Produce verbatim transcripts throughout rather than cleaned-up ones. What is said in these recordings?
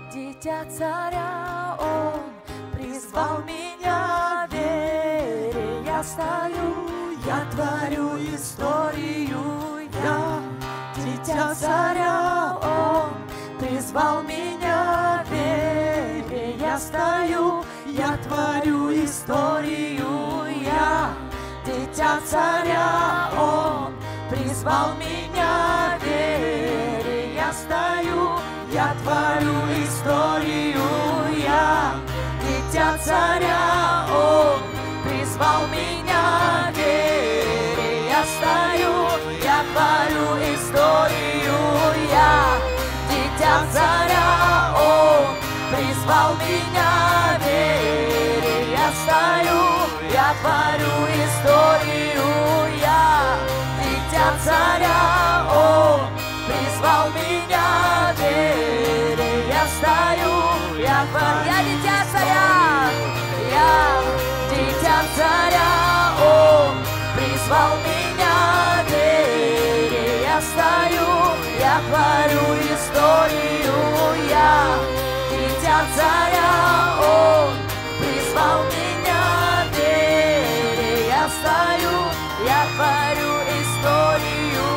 дитя царя, Он призвал меня в вере. Я стою, я творю историю, я дитя царя, Он призвал меня в вере. Я стою, я творю историю, я дитя царя, Он призвал меня в вере. Я стою, я творю историю, я дитя царя, Он призвал меня в вере. Я стою, я творю историю, я дитя царя, Он призвал меня в вере. Я стою, я творю историю, я дитя царя, Он призвал меня в вере. Я стою, я творю, я дитя царя, я дитя царя, Он призвал меня в вере. Я стою, я творю историю, я дитя царя, Он призвал меня в вере. Я стою, я творю историю.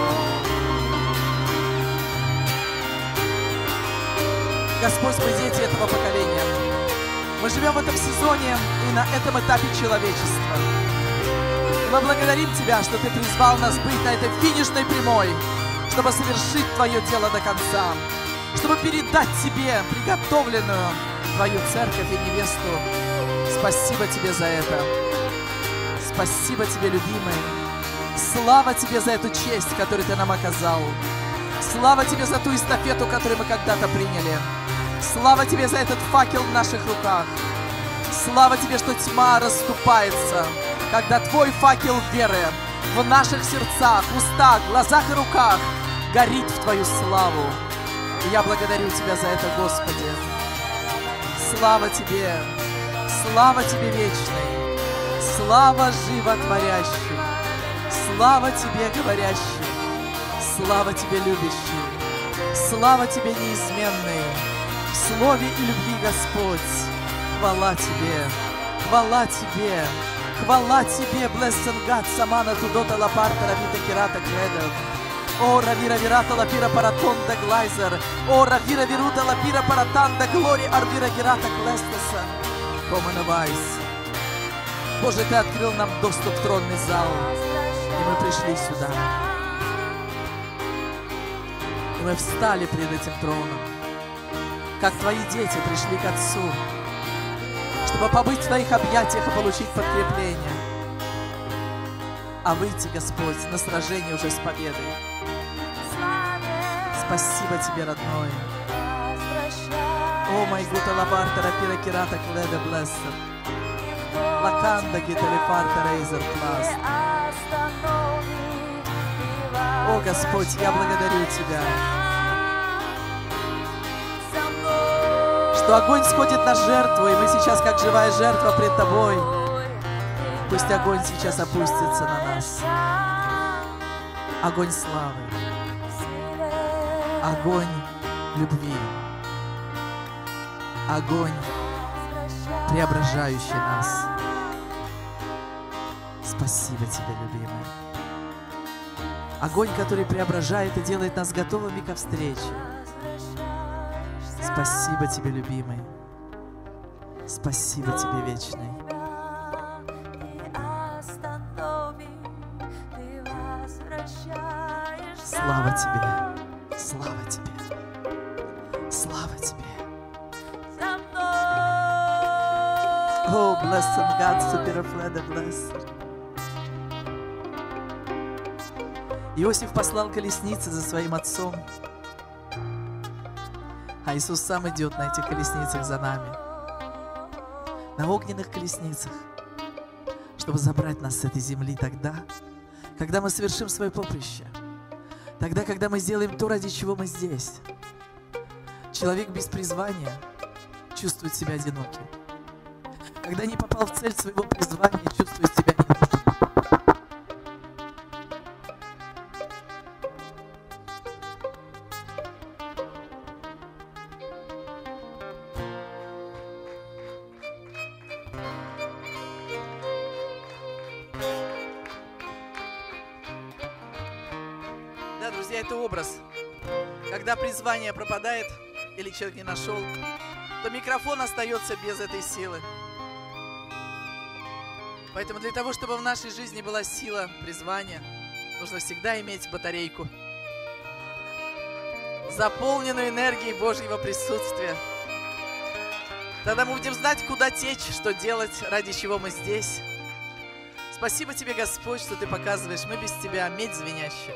Господь, мы дети этого поколения. Мы живем в этом сезоне и на этом этапе человечества. И мы благодарим Тебя, что Ты призвал нас быть на этой финишной прямой, чтобы совершить Твое дело до конца, чтобы передать Тебе приготовленную Твою церковь и невесту. Спасибо Тебе за это. Спасибо Тебе, любимый. Слава Тебе за эту честь, которую Ты нам оказал. Слава Тебе за ту эстафету, которую мы когда-то приняли. Слава Тебе за этот факел в наших руках. Слава Тебе, что тьма расступается, когда Твой факел веры в наших сердцах, устах, глазах и руках горит в Твою славу. И я благодарю Тебя за это, Господи. Слава Тебе, слава Тебе вечной, слава животворящей, слава Тебе говорящей, слава Тебе любящей, слава Тебе неизменной, в слове и любви, Господь. Хвала Тебе, хвала Тебе, хвала Тебе, blessed God, самана тудота лапарта равита кирата кредов. О, равира вирата лапира паратонда глайзер, о, равира вирута лапира паратанда глори арвира гирата клестеса. Команавайс. Боже, Ты открыл нам доступ в тронный зал, и мы пришли сюда. И мы встали перед этим троном, как Твои дети пришли к Отцу, чтобы побыть в Твоих объятиях и получить подкрепление, а выйти, Господь, на сражение уже с победой. Спасибо Тебе, родной. О, май гута лаварта рапира кирата кледа блессер. Лаканда гиталифарта рейзер пласт. О, Господь, я благодарю Тебя, что огонь сходит на жертву, и мы сейчас, как живая жертва пред Тобой. Пусть огонь сейчас опустится на нас. Огонь славы. Огонь любви. Огонь, преображающий нас. Спасибо Тебе, любимый. Огонь, который преображает и делает нас готовыми ко встрече. Спасибо Тебе, любимый. Спасибо Тебе, вечный. Слава Тебе, слава Тебе, слава Тебе. Oh, blessed God, super fled blessed. Иосиф послал колесницы за своим отцом, а Иисус сам идет на этих колесницах за нами, на огненных колесницах, чтобы забрать нас с этой земли тогда, когда мы совершим свое поприще, тогда, когда мы сделаем то, ради чего мы здесь. Человек без призвания чувствует себя одиноким. Когда не попал в цель своего призвания, чувствует себя ненужным. это образ. Когда призвание пропадает или человек не нашел, то микрофон остается без этой силы. Поэтому для того, чтобы в нашей жизни была сила призвания, нужно всегда иметь батарейку, заполненную энергией Божьего присутствия. Тогда мы будем знать, куда течь, что делать, ради чего мы здесь. Спасибо Тебе, Господь, что Ты показываешь. Мы без Тебя медь звенящая.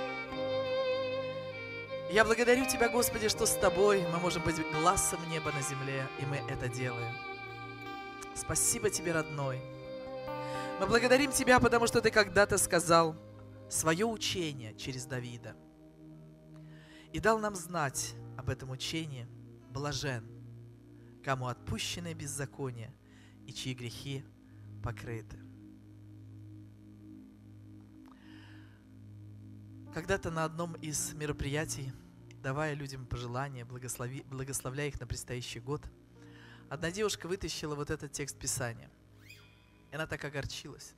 Я благодарю Тебя, Господи, что с Тобой мы можем быть глазом неба на земле, и мы это делаем. Спасибо Тебе, родной. Мы благодарим Тебя, потому что Ты когда-то сказал свое учение через Давида и дал нам знать об этом учении. Блажен, кому отпущены беззакония и чьи грехи покрыты. Когда-то на одном из мероприятий, давая людям пожелания, благослови, благословляя их на предстоящий год, одна девушка вытащила вот этот текст Писания. И она так огорчилась.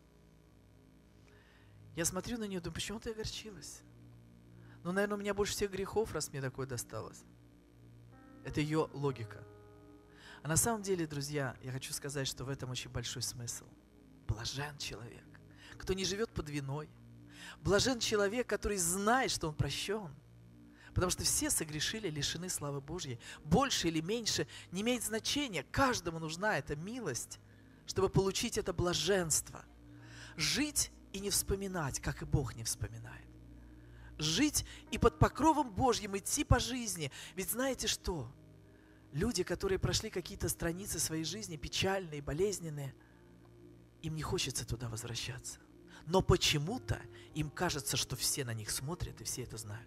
Я смотрю на нее, думаю, почему ты огорчилась? Ну, наверное, у меня больше всех грехов, раз мне такое досталось. Это ее логика. А на самом деле, друзья, я хочу сказать, что в этом очень большой смысл. Блажен человек, кто не живет под виной. Блажен человек, который знает, что он прощен. Потому что все согрешили, лишены славы Божьей. Больше или меньше не имеет значения. Каждому нужна эта милость, чтобы получить это блаженство. Жить и не вспоминать, как и Бог не вспоминает. Жить и под покровом Божьим идти по жизни. Ведь знаете что? Люди, которые прошли какие-то страницы своей жизни, печальные, болезненные, им не хочется туда возвращаться. Но почему-то им кажется, что все на них смотрят и все это знают.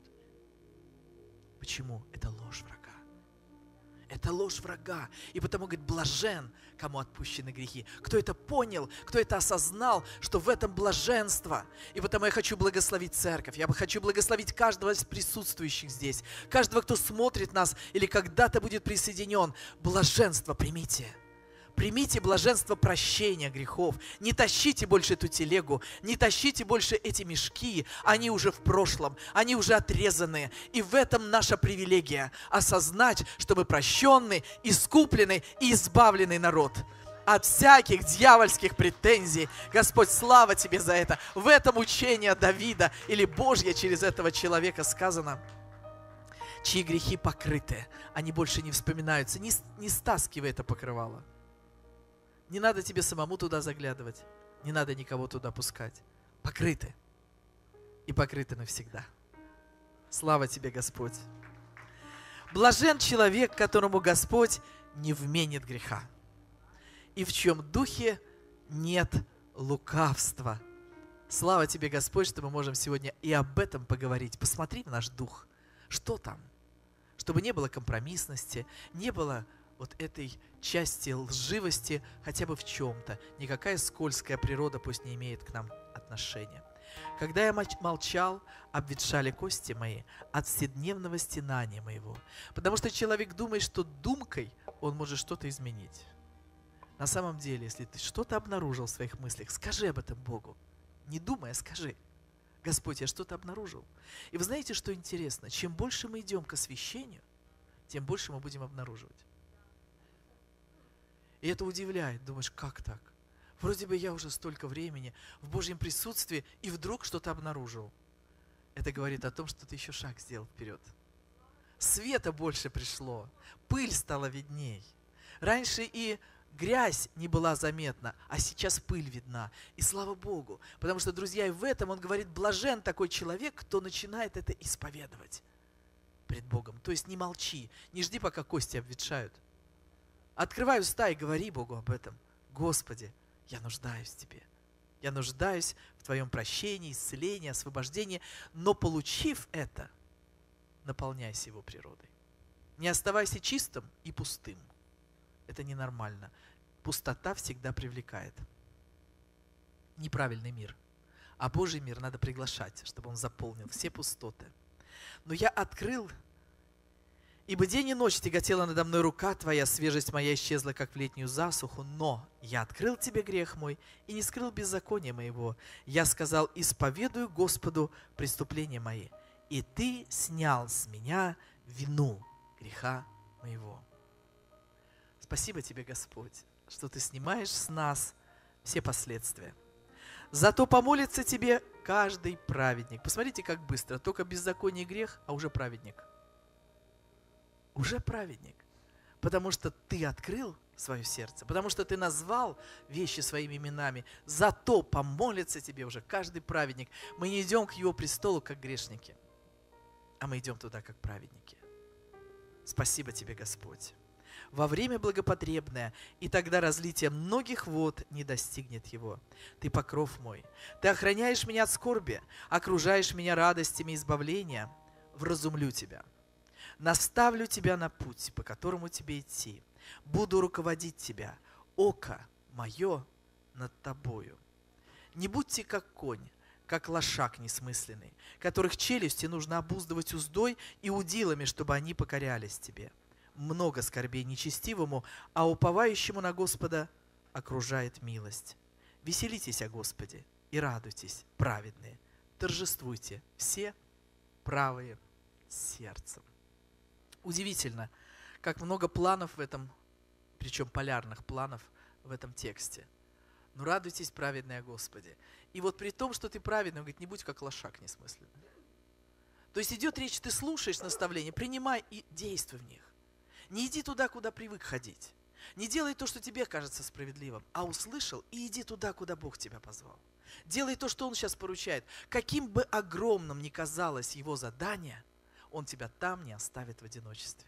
Почему? Это ложь врага. Это ложь врага. И потому, говорит, блажен, кому отпущены грехи. Кто это понял, кто это осознал, что в этом блаженство. И потому я хочу благословить церковь. Я хочу благословить каждого из присутствующих здесь. Каждого, кто смотрит нас или когда-то будет присоединен. Блаженство примите. Примите блаженство прощения грехов. Не тащите больше эту телегу, не тащите больше эти мешки. Они уже в прошлом, они уже отрезаны. И в этом наша привилегия – осознать, что мы прощенный, искупленный и избавленный народ. От всяких дьявольских претензий. Господь, слава Тебе за это. В этом учение Давида или Божье через этого человека сказано. Чьи грехи покрыты, они больше не вспоминаются. Не, не стаскивай это покрывало. Не надо тебе самому туда заглядывать. Не надо никого туда пускать. Покрыты. И покрыты навсегда. Слава Тебе, Господь. Блажен человек, которому Господь не вменит греха. И в чьем духе нет лукавства. Слава Тебе, Господь, что мы можем сегодня и об этом поговорить. Посмотри в наш дух. Что там? Чтобы не было компромиссности, не было вот этой части лживости хотя бы в чем-то. Никакая скользкая природа пусть не имеет к нам отношения. Когда я молчал, обветшали кости мои от вседневного стенания моего. Потому что человек думает, что думкой он может что-то изменить. На самом деле, если ты что-то обнаружил в своих мыслях, скажи об этом Богу. Не думая, скажи. Господь, я что-то обнаружил. И вы знаете, что интересно? Чем больше мы идем к освящению, тем больше мы будем обнаруживать. И это удивляет. Думаешь, как так? Вроде бы я уже столько времени в Божьем присутствии и вдруг что-то обнаружил. Это говорит о том, что ты еще шаг сделал вперед. Света больше пришло, пыль стала видней. Раньше и грязь не была заметна, а сейчас пыль видна. И слава Богу, потому что, друзья, и в этом он говорит, блажен такой человек, кто начинает это исповедовать пред Богом. То есть не молчи, не жди, пока кости обветшают. Открывай уста и говори Богу об этом. Господи, я нуждаюсь в Тебе. Я нуждаюсь в Твоем прощении, исцелении, освобождении. Но получив это, наполняйся Его природой. Не оставайся чистым и пустым. Это ненормально. Пустота всегда привлекает. Неправильный мир. А Божий мир надо приглашать, чтобы он заполнил все пустоты. Но я открыл, ибо день и ночь тяготела надо мной рука Твоя, свежесть моя исчезла, как в летнюю засуху, но я открыл Тебе грех мой и не скрыл беззакония моего. Я сказал, исповедую Господу преступления мои, и Ты снял с меня вину греха моего. Спасибо Тебе, Господь, что Ты снимаешь с нас все последствия. Зато помолится Тебе каждый праведник. Посмотрите, как быстро. Только беззаконие и грех, а уже праведник. Уже праведник. Потому что Ты открыл свое сердце, потому что Ты назвал вещи своими именами. Зато помолится Тебе уже каждый праведник. Мы не идем к Его престолу, как грешники, а мы идем туда, как праведники. Спасибо Тебе, Господь. Во время благопотребное, и тогда разлитие многих вод не достигнет его. Ты покров мой, Ты охраняешь меня от скорби, окружаешь меня радостями избавления. Вразумлю Тебя, наставлю Тебя на путь, по которому Тебе идти. Буду руководить Тебя, око мое над Тобою. Не будьте как конь, как лошак несмысленный, которых челюсти нужно обуздывать уздой и удилами, чтобы они покорялись Тебе. Много скорбей нечестивому, а уповающему на Господа окружает милость. Веселитесь о Господе и радуйтесь, праведные. Торжествуйте все правые сердцем. Удивительно, как много планов в этом, причем полярных планов в этом тексте. Но радуйтесь, праведные, о Господе. И вот при том, что ты праведный, он говорит, не будь как лошак несмысленный. То есть идет речь, ты слушаешь наставления, принимай и действуй в них. Не иди туда, куда привык ходить. Не делай то, что тебе кажется справедливым, а услышал и иди туда, куда Бог тебя позвал. Делай то, что Он сейчас поручает. Каким бы огромным ни казалось Его задание, Он тебя там не оставит в одиночестве.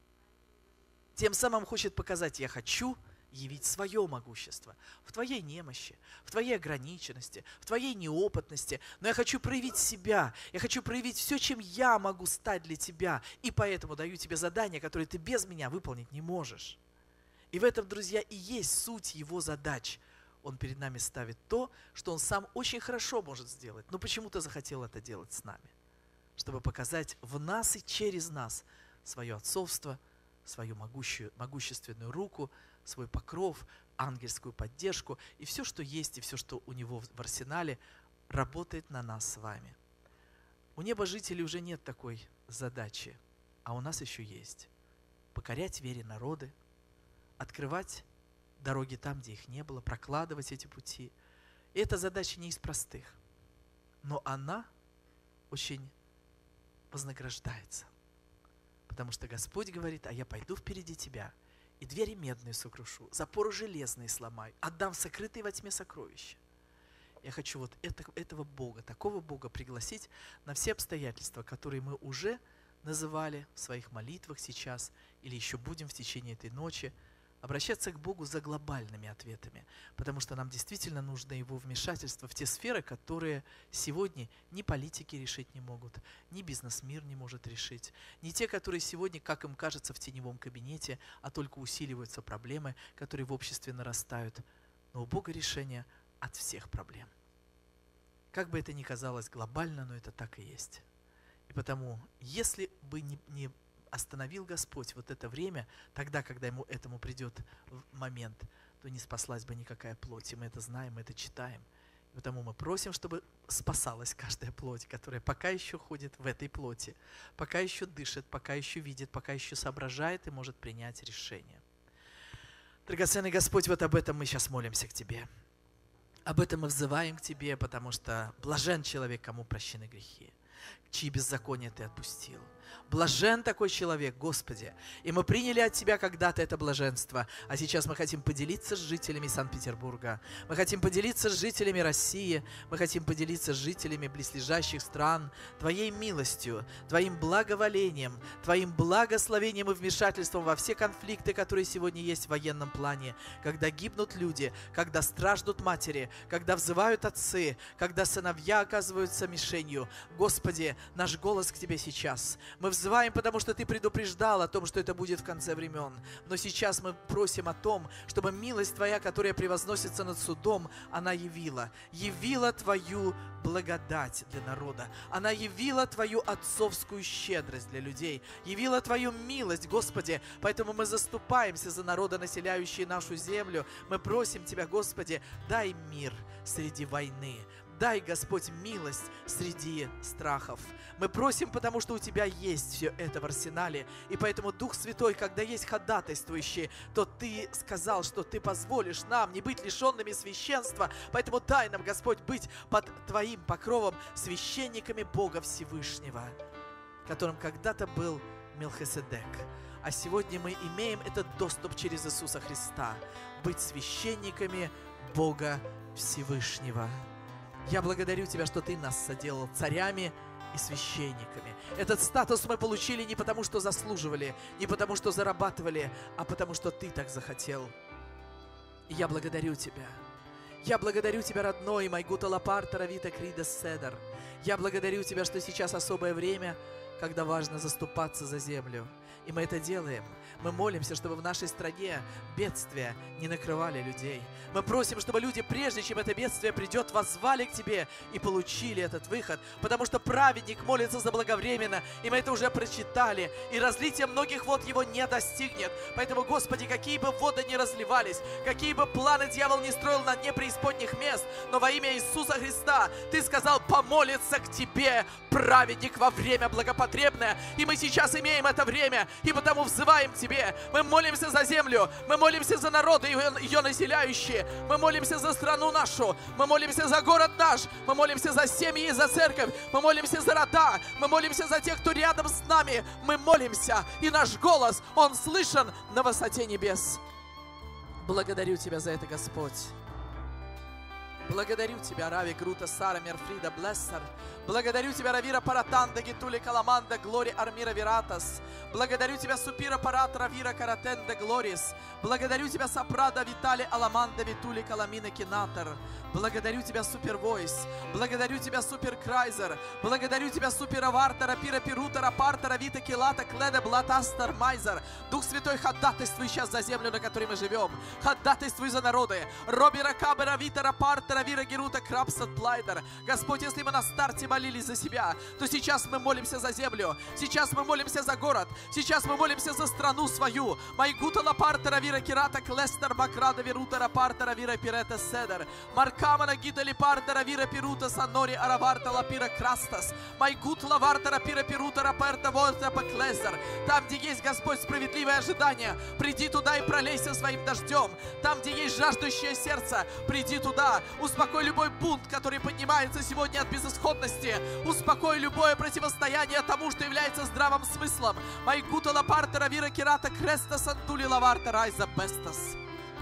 Тем самым хочет показать, я хочу явить свое могущество в твоей немощи, в твоей ограниченности, в твоей неопытности. Но я хочу проявить себя, я хочу проявить все, чем я могу стать для тебя. И поэтому даю тебе задание, которое ты без меня выполнить не можешь. И в этом, друзья, и есть суть Его задач. Он перед нами ставит то, что Он сам очень хорошо может сделать, но почему-то захотел это делать с нами, чтобы показать в нас и через нас свое отцовство, свою могущую, могущественную руку, свой покров, ангельскую поддержку, и все, что есть, и все, что у Него в арсенале, работает на нас с вами. У небожителей уже нет такой задачи, а у нас еще есть. Покорять вере народы, открывать дороги там, где их не было, прокладывать эти пути. И эта задача не из простых, но она очень вознаграждается. Потому что Господь говорит, а я пойду впереди тебя, и двери медные сокрушу, запоры железные сломаю, отдам сокрытые во тьме сокровища. Я хочу вот это, этого Бога, такого Бога пригласить на все обстоятельства, которые мы уже называли в своих молитвах сейчас, или еще будем в течение этой ночи, обращаться к Богу за глобальными ответами, потому что нам действительно нужно Его вмешательство в те сферы, которые сегодня ни политики решить не могут, ни бизнес-мир не может решить, ни те, которые сегодня, как им кажется, в теневом кабинете, а только усиливаются проблемы, которые в обществе нарастают. Но у Бога решение от всех проблем. Как бы это ни казалось глобально, но это так и есть. И потому, если бы не, не остановил Господь вот это время, тогда, когда ему этому придет момент, то не спаслась бы никакая плоть. И мы это знаем, мы это читаем. И потому мы просим, чтобы спасалась каждая плоть, которая пока еще ходит в этой плоти, пока еще дышит, пока еще видит, пока еще соображает и может принять решение. Драгоценный Господь, вот об этом мы сейчас молимся к Тебе. Об этом мы взываем к Тебе, потому что блажен человек, кому прощены грехи, чьи беззакония Ты отпустил. Блажен такой человек, Господи. И мы приняли от Тебя когда-то это блаженство, а сейчас мы хотим поделиться с жителями Санкт-Петербурга. Мы хотим поделиться с жителями России. Мы хотим поделиться с жителями близлежащих стран Твоей милостью, Твоим благоволением, Твоим благословением и вмешательством во все конфликты, которые сегодня есть в военном плане. Когда гибнут люди, когда страждут матери, когда взывают отцы, когда сыновья оказываются мишенью. Господи, наш голос к Тебе сейчас. Мы взываем, потому что Ты предупреждал о том, что это будет в конце времен. Но сейчас мы просим о том, чтобы милость Твоя, которая превозносится над судом, она явила. Явила Твою благодать для народа. Она явила Твою отцовскую щедрость для людей. Явила Твою милость, Господи. Поэтому мы заступаемся за народы, населяющие нашу землю. Мы просим Тебя, Господи, дай мир среди войны. дай, Господь, милость среди страхов. Мы просим, потому что у Тебя есть все это в арсенале. И поэтому, Дух Святой, когда есть ходатайствующие, то Ты сказал, что Ты позволишь нам не быть лишенными священства. Поэтому дай нам, Господь, быть под Твоим покровом священниками Бога Всевышнего, которым когда-то был Мелхиседек. А сегодня мы имеем этот доступ через Иисуса Христа, быть священниками Бога Всевышнего. Я благодарю Тебя, что Ты нас соделал царями и священниками. Этот статус мы получили не потому, что заслуживали, не потому, что зарабатывали, а потому, что Ты так захотел. И я благодарю Тебя. Я благодарю Тебя, родной, Майгута Лапарта Равита Крида Седар. Я благодарю Тебя, что сейчас особое время, когда важно заступаться за землю. И мы это делаем. Мы молимся, чтобы в нашей стране бедствия не накрывали людей. Мы просим, чтобы люди, прежде чем это бедствие придет, воззвали к Тебе и получили этот выход. Потому что праведник молится заблаговременно, и мы это уже прочитали. И разлитие многих вод его не достигнет. Поэтому, Господи, какие бы воды ни разливались, какие бы планы дьявол не строил на дне преисподних мест, но во имя Иисуса Христа Ты сказал помолиться к Тебе, праведник, во время благопотребное. И мы сейчас имеем это время, и потому взываем к Тебе. Мы молимся за землю, мы молимся за народы, ее населяющие, мы молимся за страну нашу, мы молимся за город наш, мы молимся за семьи и за церковь, мы молимся за рода, мы молимся за тех, кто рядом с нами. Мы молимся, и наш голос, он слышен на высоте небес. Благодарю Тебя за это, Господь. Благодарю Тебя, Рави Грута Сара Мерфрида Блессер. Благодарю Тебя, Равира Паратанда Гитули Каламанда Глори Армира Виратас. Благодарю Тебя, Супира Парат Равира Каратенда Глорис. Благодарю Тебя, Сапрада Витали Аламанда Витули Каламина Кинатор. Благодарю Тебя, Супер Войс. Благодарю Тебя, Супер Крайзер. Благодарю Тебя, Супер Авартара Пира Пирутара Партара Вита Килата Кледа Блатастер Майзер. Дух Святой, ходатайствуй сейчас за землю, на которой мы живем. Ходатайствуй за народы. Робера Кабера Витара Партара Вира Герута Крапсат Плайдер. Господь, если мы на старте молились за себя, то сейчас мы молимся за землю. Сейчас мы молимся за город. Сейчас мы молимся за страну свою. Майгута Лапартера Вира Кирата Клестер Макрада Вирутара Партера Вира Пирета Седер. Маркамана Гита Липартера Вира Пирута Санори Араварта Лапира Крастас. Майгут Лавартера Пира Пирута Раперта Вольта Паклезер. Там, где есть, Господь, справедливое ожидание, приди туда и пролейся своим дождем. Там, где есть жаждущее сердце, приди туда. Успокой любой бунт, который поднимается сегодня от безысходности. Успокой любое противостояние тому, что является здравым смыслом. Майгута Лапартера Вира Кирата Креста Сантули Лаварта Райза Бестас.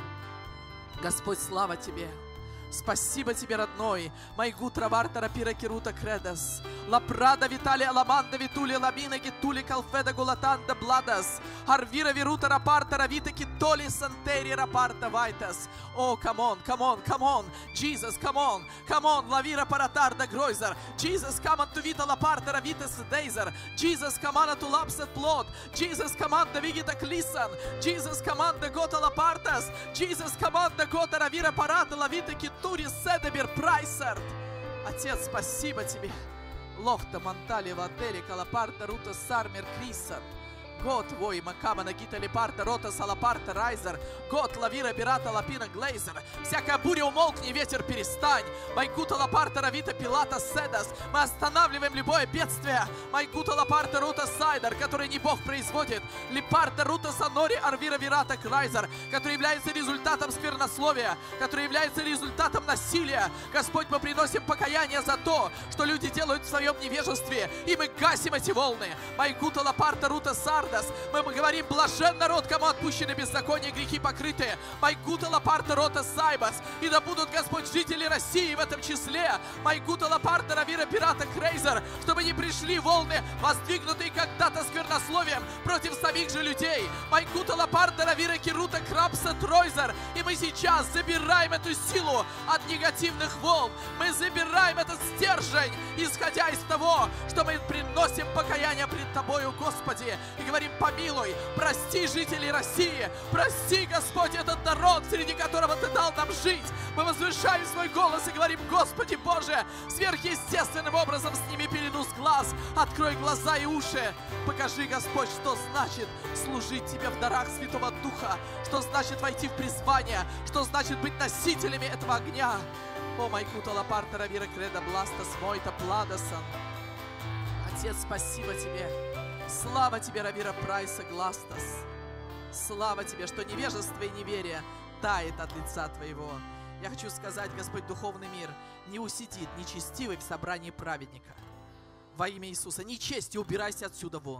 Господь, слава Тебе. Спасибо Тебе, родной. Майгут Равартера Пира Кирута Кредас. Лапрада Витали Аламанда Витули Ламина Гитули Калфеда Гулатанда Бладас. Арвира Вирута Рапарта Равита Китоли Сантери Рапарта Вайтас. О, come on, come on, come on. Jesus, come on, come on. Лавира Паратарда Гройзер. Jesus, come on to Vita Laparta Ravitas Deiser. Jesus, come on to Lapset Plot. Jesus, come on to Vigita Klisan. Jesus, come on to Gota Lapartas. Jesus, come on to Gota Ravira Parata Lavita Китури Седебер Прайсерт. Отец, спасибо Тебе. Лохта Мантали Ватели Калапарта Рута Сармер Крисат. Год вой Макама Нагита Лепарта Рота Салапарта Райзер. Год Лавира Пирата Лапина Глейзер. Всякая буря умолкни, ветер перестань. Майкута Лапарта Равита Пилата Седас. Мы останавливаем любое бедствие. Майкута Лапарта Рута Сайдер, который не Бог производит. Лепарта Рута Санори Арвира Вирата Крайзер, который является результатом сквернословия, который является результатом насилия. Господь, мы приносим покаяние за то, что люди делают в своем невежестве, и мы гасим эти волны. Майкута Лапарта Рута Сар. Мы говорим, блажен народ, кому отпущены беззакония, грехи покрыты. Майгута Лапарта Рота Сайбас. И да будут, Господь, жители России в этом числе. Майгута Лапарта Равира Пирата Крейзер. Чтобы не пришли волны, воздвигнутые когда-то сквернословием против самих же людей. Майгута Лапарта Равира Кирута Крапса Тройзер. И мы сейчас забираем эту силу от негативных волн. Мы забираем этот стержень, исходя из того, что мы приносим покаяние пред Тобою, Господи. И говорим, помилуй, прости жителей России, прости, Господь, этот народ, среди которого Ты дал нам жить. Мы возвышаем свой голос и говорим, Господи Боже, сверхъестественным образом сними пелену с глаз, открой глаза и уши. Покажи, Господь, что значит служить Тебе в дарах Святого Духа, что значит войти в призвание, что значит быть носителями этого огня. О, майкута лапарта равира креда бластас мойта пладасан. Отец, спасибо Тебе. Слава Тебе, равира прайса гластас. Слава Тебе, что невежество и неверие тает от лица Твоего. Я хочу сказать, Господь, духовный мир не усидит нечестивый в собрании праведника. Во имя Иисуса, нечестие, убирайся отсюда вон.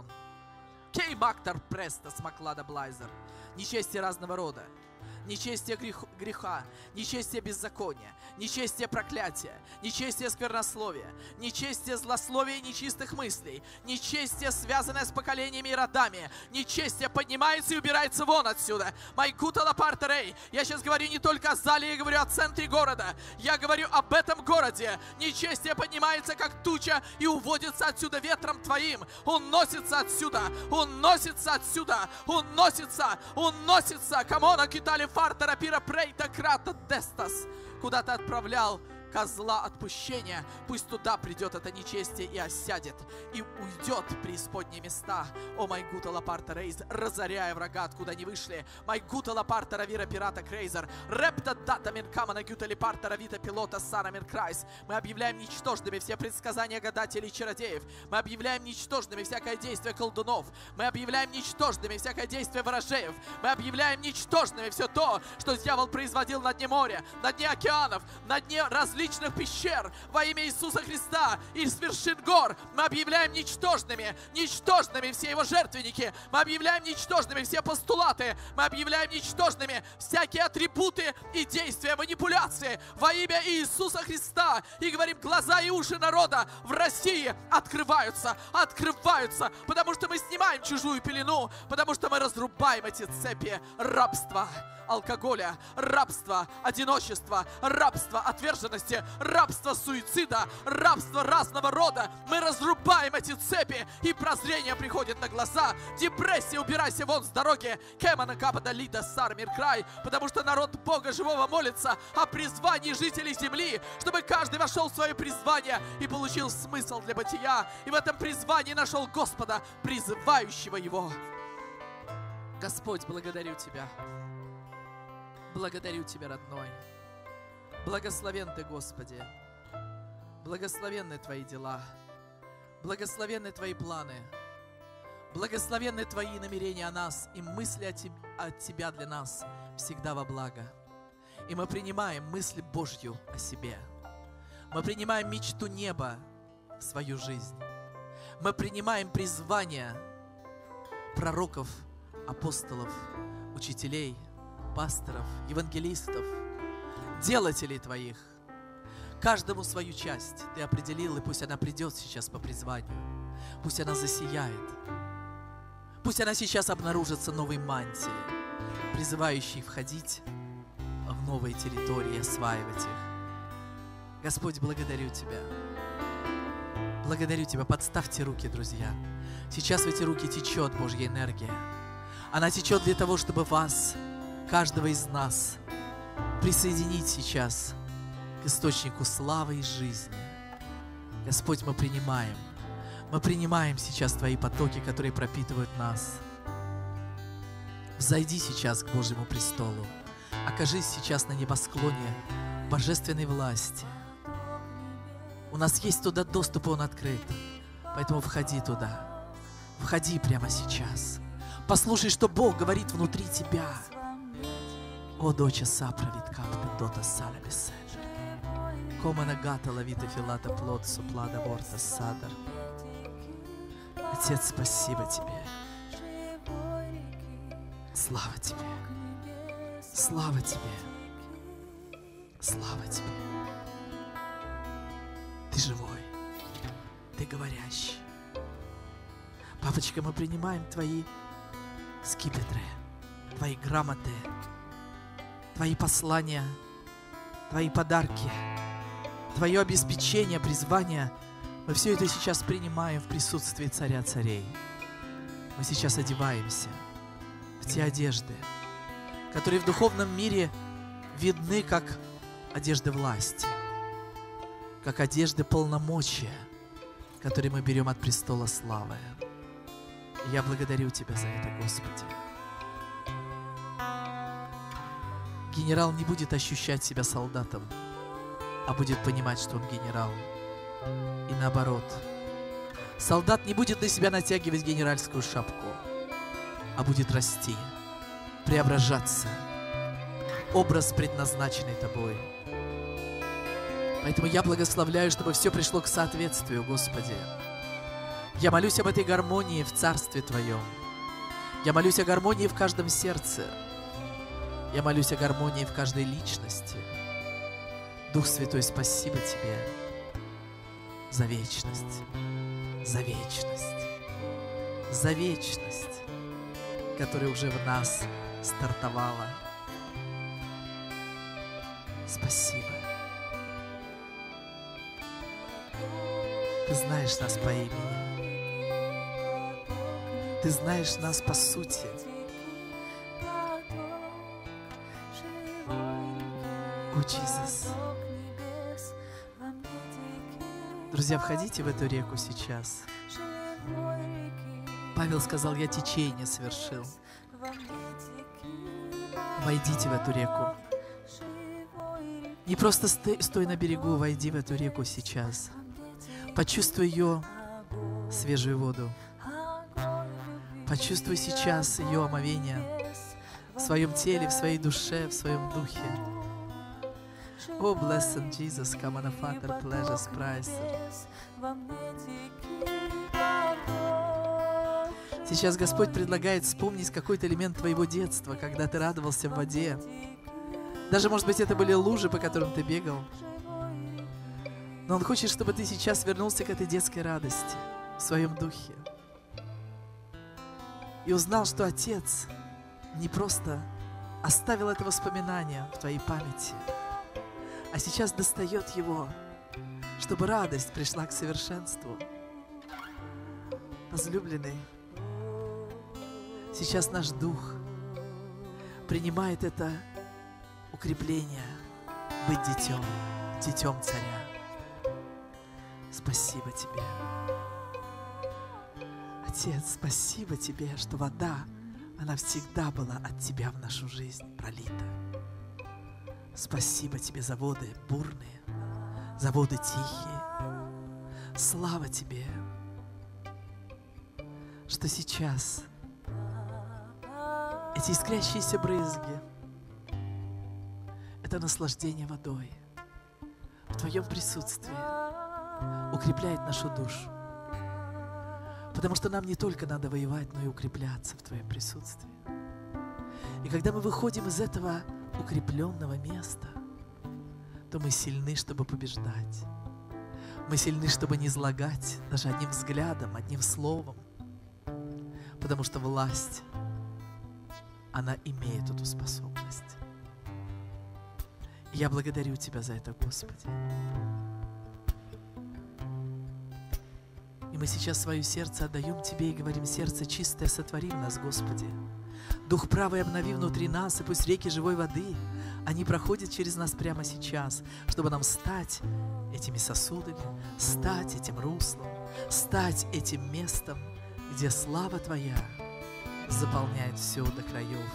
Кей бактор преста смаклада блайзер. Нечестие разного рода. Нечестие грех, греха, нечестие беззакония, нечестие проклятия, нечестие сквернословия, нечестие злословия и нечистых мыслей, нечестие, связанное с поколениями и родами, нечестие поднимается и убирается вон отсюда. Майкута лапартерей. Я сейчас говорю не только о зале, я говорю о центре города. Я говорю об этом городе. Нечестие поднимается, как туча, и уводится отсюда ветром Твоим. Он носится отсюда, он носится отсюда, он носится, он носится. Камона китали фартера пира прейта крата дестас. Куда ты отправлял козла отпущения, пусть туда придет это нечестие и осядет, и уйдет в преисподние места. О, майгута лапарта рейз, разоряя врага, откуда они вышли. Майгута лапарта равира пирата крейзер, репта дата минкама нагюта липарта равита пилота сара минкрайс. Мы объявляем ничтожными все предсказания гадателей и чародеев. Мы объявляем ничтожными всякое действие колдунов. Мы объявляем ничтожными всякое действие ворожеев. Мы объявляем ничтожными все то, что дьявол производил на дне моря, на дне океанов, на дне различных личных пещер во имя Иисуса Христа и с вершин гор. Мы объявляем ничтожными, ничтожными все его жертвенники. Мы объявляем ничтожными все постулаты. Мы объявляем ничтожными всякие атрибуты и действия, манипуляции во имя Иисуса Христа. И говорим, глаза и уши народа в России открываются, открываются, потому что мы снимаем чужую пелену, потому что мы разрубаем эти цепи рабства, алкоголя, рабства, одиночества, рабства, отверженности, рабства, суицида, рабства разного рода. Мы разрубаем эти цепи, и прозрение приходит на глаза. Депрессия, убирайся вон с дороги. Кемана капада лида сар мир край. Потому что народ Бога живого молится о призвании жителей земли, чтобы каждый вошел в свое призвание и получил смысл для бытия. И в этом призвании нашел Господа, призывающего его. Господь, благодарю Тебя. Благодарю Тебя, родной. Благословен Ты, Господи. Благословенны Твои дела. Благословенны Твои планы. Благословенны Твои намерения о нас и мысли от Тебя для нас всегда во благо. И мы принимаем мысль Божью о себе. Мы принимаем мечту неба в свою жизнь. Мы принимаем призвание пророков, апостолов, учителей, пасторов, евангелистов, делателей Твоих. Каждому свою часть Ты определил, и пусть она придет сейчас по призванию. Пусть она засияет. Пусть она сейчас обнаружится новой мантией, призывающей входить в новые территории и осваивать их. Господь, благодарю Тебя. Благодарю Тебя. Подставьте руки, друзья. Сейчас в эти руки течет Божья энергия. Она течет для того, чтобы вас, каждого из нас, присоединить сейчас к источнику славы и жизни. Господь, мы принимаем. Мы принимаем сейчас Твои потоки, которые пропитывают нас. Взойди сейчас к Божьему престолу. Окажись сейчас на небосклоне божественной власти. У нас есть туда доступ, и он открыт. Поэтому входи туда. Входи прямо сейчас. Послушай, что Бог говорит внутри тебя. О, доча саправит капта дота саля беседа. Комана гата лавита филата плод суплада борта садар. Отец, спасибо Тебе. Слава Тебе. Слава Тебе. Слава Тебе. Ты живой. Ты говорящий. Папочка, мы принимаем Твои скипетры, Твои грамоты, Твои послания, Твои подарки, Твое обеспечение, призвание. Мы все это сейчас принимаем в присутствии Царя Царей. Мы сейчас одеваемся в те одежды, которые в духовном мире видны как одежды власти, как одежды полномочия, которые мы берем от престола славы. И я благодарю Тебя за это, Господи. Генерал не будет ощущать себя солдатом. а будет понимать, что он генерал. И наоборот. Солдат не будет на себя натягивать генеральскую шапку, а будет расти, преображаться. Образ, предназначенный тобой. Поэтому я благословляю, чтобы все пришло к соответствию, Господи. Я молюсь об этой гармонии в Царстве Твоем. Я молюсь о гармонии в каждом сердце. Я молюсь о гармонии в каждой личности. Дух Святой, спасибо Тебе за вечность, за вечность, за вечность, которая уже в нас стартовала. Спасибо. Ты знаешь нас по имени. Ты знаешь нас по сути. О, Иисус. Друзья, входите в эту реку сейчас. Павел сказал, я течение совершил. Войдите в эту реку. Не просто стой, стой на берегу, войди в эту реку сейчас. Почувствуй ее свежую воду. Почувствуй сейчас ее омовение в своем теле, в своей душе, в своем духе. Oh, blessed Jesus, come on, Father, pleasures, price. Сейчас Господь предлагает вспомнить какой-то элемент твоего детства, когда ты радовался в воде. Даже, может быть, это были лужи, по которым ты бегал. Но Он хочет, чтобы ты сейчас вернулся к этой детской радости в своем духе. И узнал, что Отец не просто оставил это воспоминание в твоей памяти, а сейчас достает его, чтобы радость пришла к совершенству. Возлюбленный, сейчас наш дух принимает это укрепление быть детем, детем Царя. Спасибо Тебе. Отец, спасибо Тебе, что вода, она всегда была от Тебя в нашу жизнь пролита. Спасибо Тебе за воды бурные, за воды тихие. Слава Тебе, что сейчас эти искрящиеся брызги — это наслаждение водой в Твоем присутствии укрепляет нашу душу. Потому что нам не только надо воевать, но и укрепляться в Твоем присутствии. И когда мы выходим из этого укрепленного места, то мы сильны, чтобы побеждать. Мы сильны, чтобы не излагать даже одним взглядом, одним словом. Потому что власть, она имеет эту способность. И я благодарю Тебя за это, Господи. И мы сейчас свое сердце отдаем Тебе и говорим: сердце чистое сотвори в нас, Господи. Дух правый обнови внутри нас, и пусть реки живой воды, они проходят через нас прямо сейчас, чтобы нам стать этими сосудами, стать этим руслом, стать этим местом, где слава Твоя заполняет все до краев.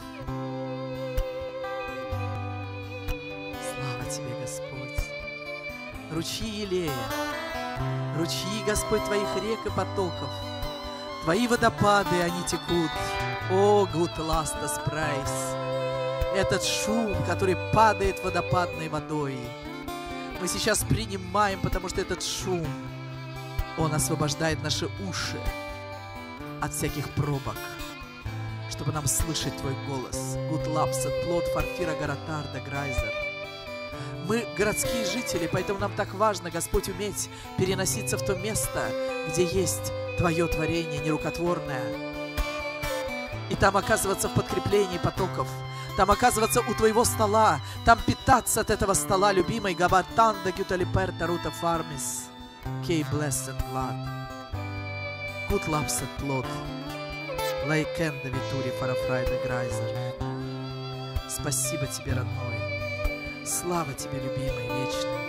Слава Тебе, Господь. Ручьи Елея, ручьи, Господь, Твоих рек и потоков, Твои водопады, они текут. О, good last praise. Этот шум, который падает водопадной водой, мы сейчас принимаем, потому что этот шум, он освобождает наши уши от всяких пробок, чтобы нам слышать Твой голос. Good lapset, плод фарфира гаратарда грайзер. Мы городские жители, поэтому нам так важно, Господь, уметь переноситься в то место, где есть Твое творение нерукотворное. И там оказываться в подкреплении потоков, там оказываться у Твоего стола, там питаться от этого стола, любимый Габатанда Гюталиперта Рута Фармис, Кей Blessed Blood, Good Lapset Плод, Лайкенда Витури Фарафрайда Грайзер. Спасибо Тебе, родной, слава Тебе, любимый, вечный.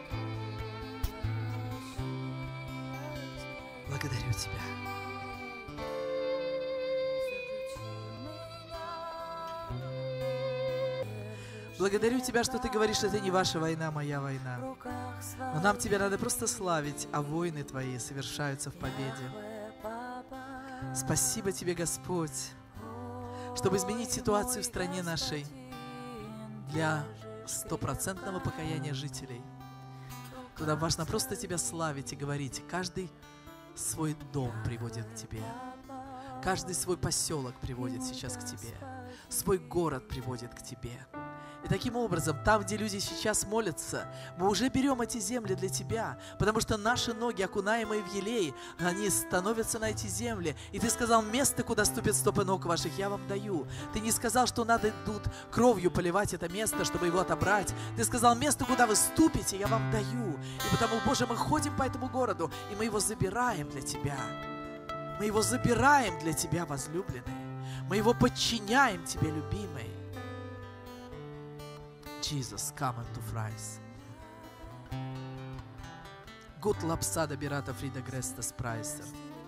Благодарю Тебя. Благодарю Тебя, что Ты говоришь, это не ваша война, моя война. Но нам Тебя надо просто славить, а войны Твои совершаются в победе. Спасибо Тебе, Господь, чтобы изменить ситуацию в стране нашей для стопроцентного покаяния жителей. Туда важно просто Тебя славить и говорить. Каждый свой дом приводит к Тебе. Каждый свой поселок приводит сейчас к Тебе. Свой город приводит к Тебе. И таким образом, там, где люди сейчас молятся, мы уже берем эти земли для Тебя, потому что наши ноги, окунаемые в елей, они становятся на эти земли. И Ты сказал, место, куда ступят стопы ног ваших, я вам даю. Ты не сказал, что надо тут кровью поливать это место, чтобы его отобрать. Ты сказал, место, куда вы ступите, я вам даю. И потому, Боже, мы ходим по этому городу, и мы его забираем для Тебя. Мы его забираем для Тебя, возлюбленный. Мы его подчиняем Тебе, любимый. Jesus, come into Fries. Гуд лапсада бирата Фрида Греста Спрайсер.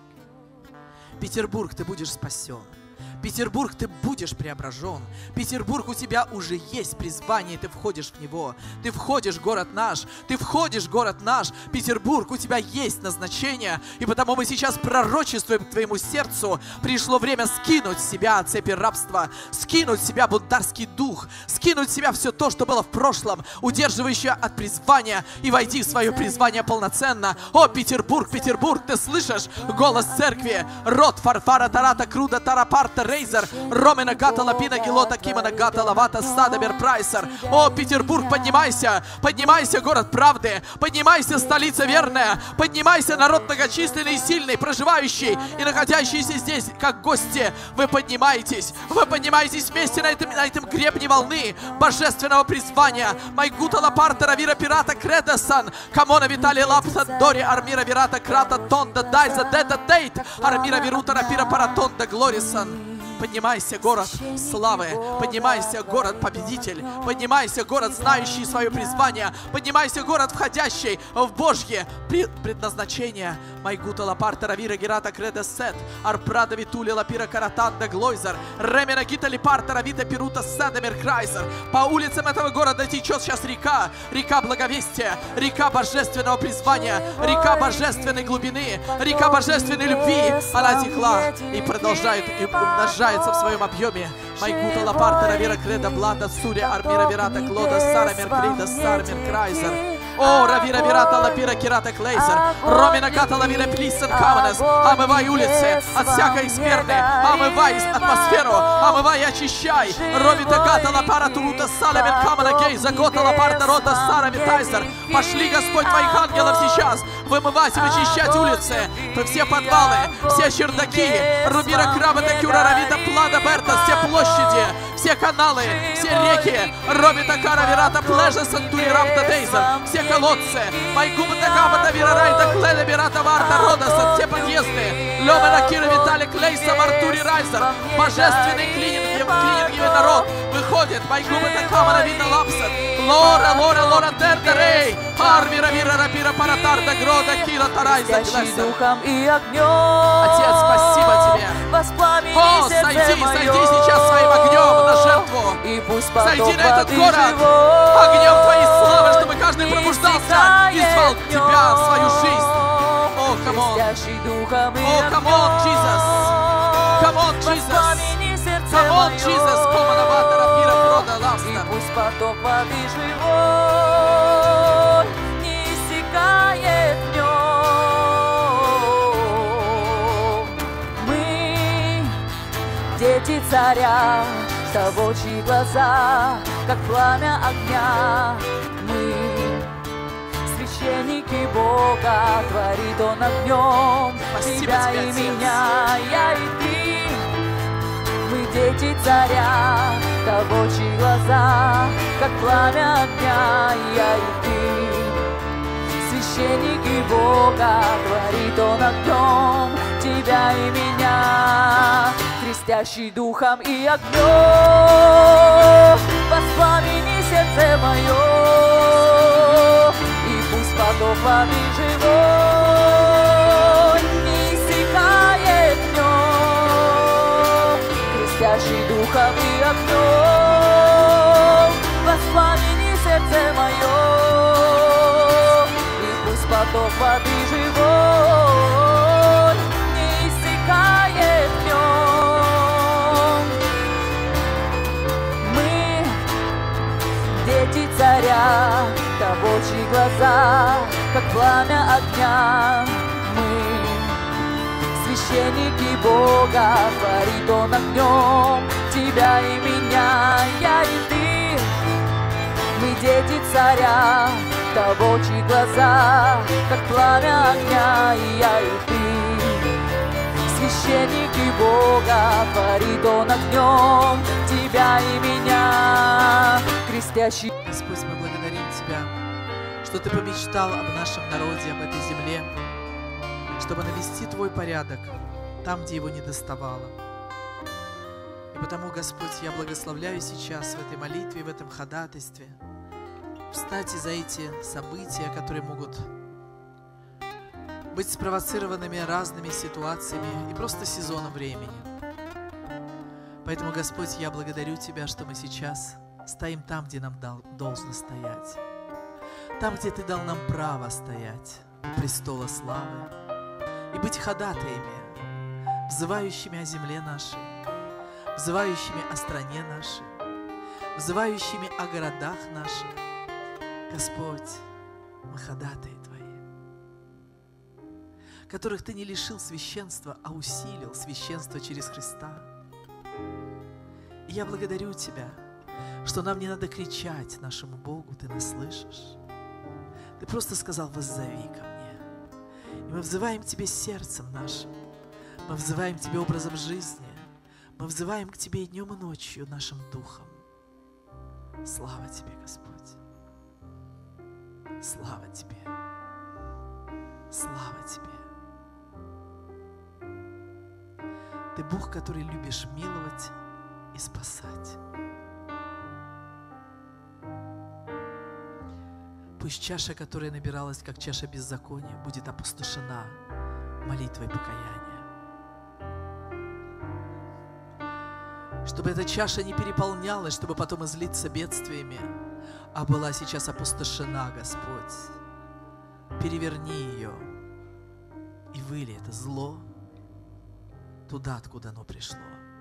Петербург, ты будешь спасен. Петербург, ты будешь преображен. Петербург, у тебя уже есть призвание, ты входишь в него. Ты входишь в город наш, ты входишь в город наш. Петербург, у тебя есть назначение. И потому мы сейчас пророчествуем к твоему сердцу. Пришло время скинуть с себя цепи рабства, скинуть с себя бунтарский дух, скинуть с себя все то, что было в прошлом, удерживающее от призвания, и войти в свое призвание полноценно. О, Петербург, Петербург, ты слышишь голос церкви? Рот фарфара тарата круда тарапарта рейзер, ромена гата лапина гилота кимана гата лавата стадабер прайсер. О, Петербург, поднимайся, поднимайся, город правды, поднимайся, столица верная, поднимайся, народ многочисленный и сильный, проживающий и находящийся здесь, как гости. Вы поднимаетесь, вы поднимаетесь вместе на этом, на этом гребне волны божественного призвания. Майгута лапарта равира пирата кредасан, камона витали лапсан дори армира вирата крата тонда дайза дета дейт, армира вирута рапира паратонда глорисан. Поднимайся, город славы, поднимайся, город победитель, поднимайся, город, знающий свое призвание, поднимайся, город, входящий в Божье предназначение. Майгута лапарта равира герата кредесет, арпрада витули лапира каратанда глойзер, ремена гита липарта равита пирута садамер крайзер. По улицам этого города течет сейчас река, река благовестия, река божественного призвания, река божественной глубины, река божественной любви. Она текла и продолжает и умножается в своем объеме. Майгута лапарта равира креда блада суря армира вирата клода сарамер крида сармер крайзер. О, равира вирата лапира кирата клейзер, ромина гата лавира плисен каменес. Омывай улицы от всякой скверны, омывай атмосферу, омывай и очищай. Ромита гата лапара турута саламер камена гейза гота лапарта рота сарами тайзер. Пошли, Господь, твоих ангелов сейчас вымывать и вычищать улицы, все подвалы, все чердаки, рубира крабата кюра равита плада берта, все площади, все каналы, все реки, ромита кара вирата плежа сантури рамта дейзер, все колодцы, майгубата габата вирарайта кледа вирата варта родаса, все подъезды, лёмена кира витали клейса мартури райзер, божественный клининг, клининговый народ выходит, майгубата камана вина лапсет, лора, лора, лора тердерей, арвира вира рапира паратарда грода кира тарайза глеса. Отец, спасибо Тебе. О, сойди, сойди сейчас своим огнем на жертву. Сойди на этот город огнем Твоей славы, чтобы каждый пробуждался и звал Тебя в свою жизнь. О, камон. О, камон, Иисус. Камон, Иисус. Камон, Иисус. Комана ватера пира прода лавста. И пусть поток воды живой не иссякает в нем. Дети царя, того, чьи глаза, как пламя огня. Мы священники Бога, творит Он огнем. Тебя и меня, я и ты. Мы дети царя, того, чьи глаза, как пламя огня. Я и ты. Священники Бога, творит Он огнем. Тебя и меня, крестящий духом и огнем. Воспламени сердце мое, и пусть поток воды живой не иссякает в нем. Крестящий духом и огнем, воспламени сердце мое, и пусть поток воды живой не иссякает в нем. Мы дети царя, того, чьи глаза, как пламя огня. Мы священники Бога, творит Он огнем тебя и меня, я и ты. Мы дети царя, того, чьи глаза, как пламя огня, и я и ты. Священники Бога, творит Он огнем тебя и меня, крестящий. Господь, мы благодарим Тебя, что Ты помечтал об нашем народе, об этой земле, чтобы навести Твой порядок там, где его не доставало. И потому, Господь, я благословляю сейчас в этой молитве, в этом ходатайстве встать за эти события, которые могут быть спровоцированными разными ситуациями и просто сезоном времени. Поэтому, Господь, я благодарю Тебя, что мы сейчас стоим там, где нам дал, должно стоять. Там, где Ты дал нам право стоять у престола славы и быть ходатаями, взывающими о земле нашей, взывающими о стране нашей, взывающими о городах наших. Господь, мы ходатаи Твои, которых Ты не лишил священства, а усилил священство через Христа. И я благодарю Тебя, что нам не надо кричать нашему Богу, Ты нас слышишь. Ты просто сказал: воззови ко мне. И мы взываем к Тебе сердцем нашим, мы взываем к Тебе образом жизни, мы взываем к Тебе и днем, и ночью нашим духом. Слава Тебе, Господь! Слава Тебе! Слава Тебе! Ты Бог, который любишь миловать и спасать. Пусть чаша, которая набиралась, как чаша беззакония, будет опустошена молитвой покаяния. Чтобы эта чаша не переполнялась, чтобы потом излиться бедствиями, а была сейчас опустошена, Господь. Переверни ее и выли это зло туда, откуда оно пришло.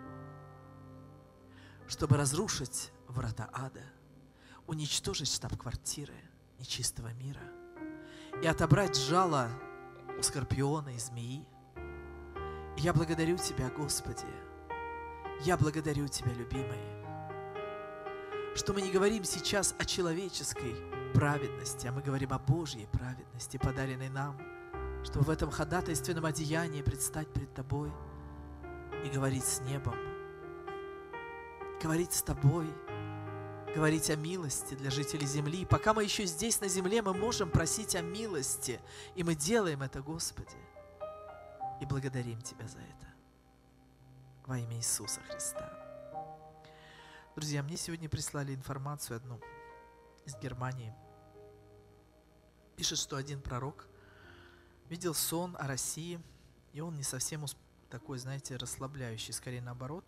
Чтобы разрушить врата ада, уничтожить штаб-квартиры нечистого мира и отобрать жало у скорпиона и змеи. И я благодарю Тебя, Господи, я благодарю Тебя, любимый, что мы не говорим сейчас о человеческой праведности, а мы говорим о Божьей праведности, подаренной нам, чтобы в этом ходатайственном одеянии предстать пред Тобой и говорить с небом, говорить с Тобой, говорить о милости для жителей земли. И пока мы еще здесь, на земле, мы можем просить о милости, и мы делаем это, Господи, и благодарим Тебя за это во имя Иисуса Христа. Друзья, мне сегодня прислали информацию одну из Германии. Пишет, что один пророк видел сон о России, и он не совсем такой, знаете, расслабляющий, скорее наоборот.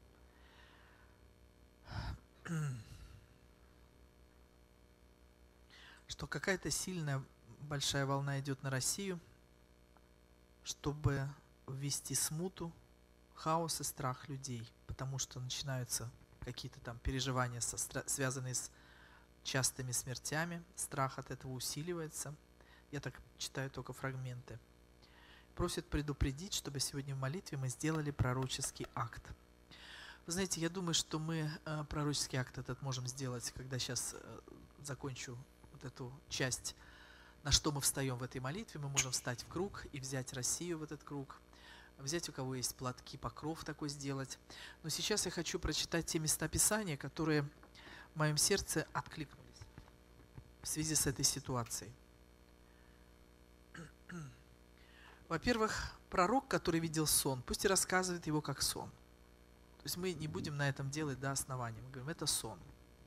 Что какая-то сильная, большая волна идет на Россию, чтобы ввести смуту, хаос и страх людей, потому что начинаются какие-то там переживания, со, связанные с частыми смертями, страх от этого усиливается. Я так читаю только фрагменты. Просят предупредить, чтобы сегодня в молитве мы сделали пророческий акт. Вы знаете, я думаю, что мы э, пророческий акт этот можем сделать, когда сейчас э, закончу вот эту часть, на что мы встаем в этой молитве. Мы можем встать в круг и взять Россию в этот круг. Взять, у кого есть платки, покров такой сделать. Но сейчас я хочу прочитать те места Писания, которые в моем сердце откликнулись в связи с этой ситуацией. Во-первых, пророк, который видел сон, пусть и рассказывает его как сон. То есть мы не будем на этом делать до основания. Мы говорим, это сон.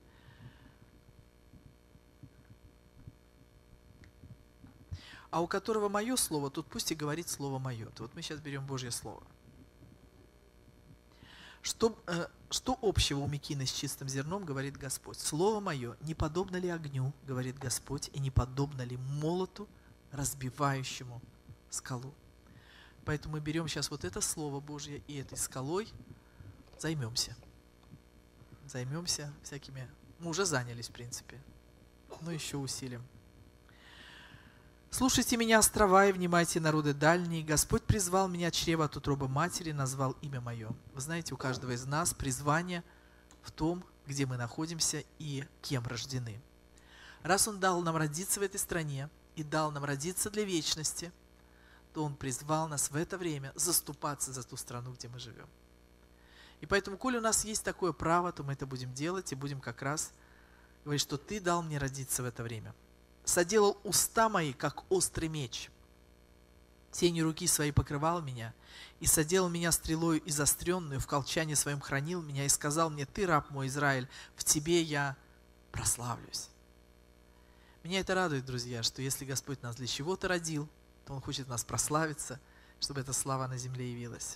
А у которого мое слово, тут пусть и говорит слово мое. То вот мы сейчас берем Божье слово. Что, э, что общего у мекины с чистым зерном, говорит Господь? Слово мое не подобно ли огню, говорит Господь, и не подобно ли молоту, разбивающему скалу? Поэтому мы берем сейчас вот это Слово Божье и этой скалой займемся. Займемся всякими... Мы уже занялись, в принципе, но еще усилим. «Слушайте меня, острова, и внимайте, народы дальние. Господь призвал меня от чрева от утробы матери, назвал имя мое». Вы знаете, у каждого из нас призвание в том, где мы находимся и кем рождены. Раз Он дал нам родиться в этой стране и дал нам родиться для вечности, то Он призвал нас в это время заступаться за ту страну, где мы живем. И поэтому, коли у нас есть такое право, то мы это будем делать и будем как раз говорить, что Ты дал мне родиться в это время. «Соделал уста мои, как острый меч. Тенью руки своей покрывал меня, и соделал меня стрелою изостренную, в колчане своем хранил меня, и сказал мне: Ты, раб мой Израиль, в Тебе я прославлюсь». Меня это радует, друзья, что если Господь нас для чего-то родил, то Он хочет нас прославиться, чтобы эта слава на земле явилась.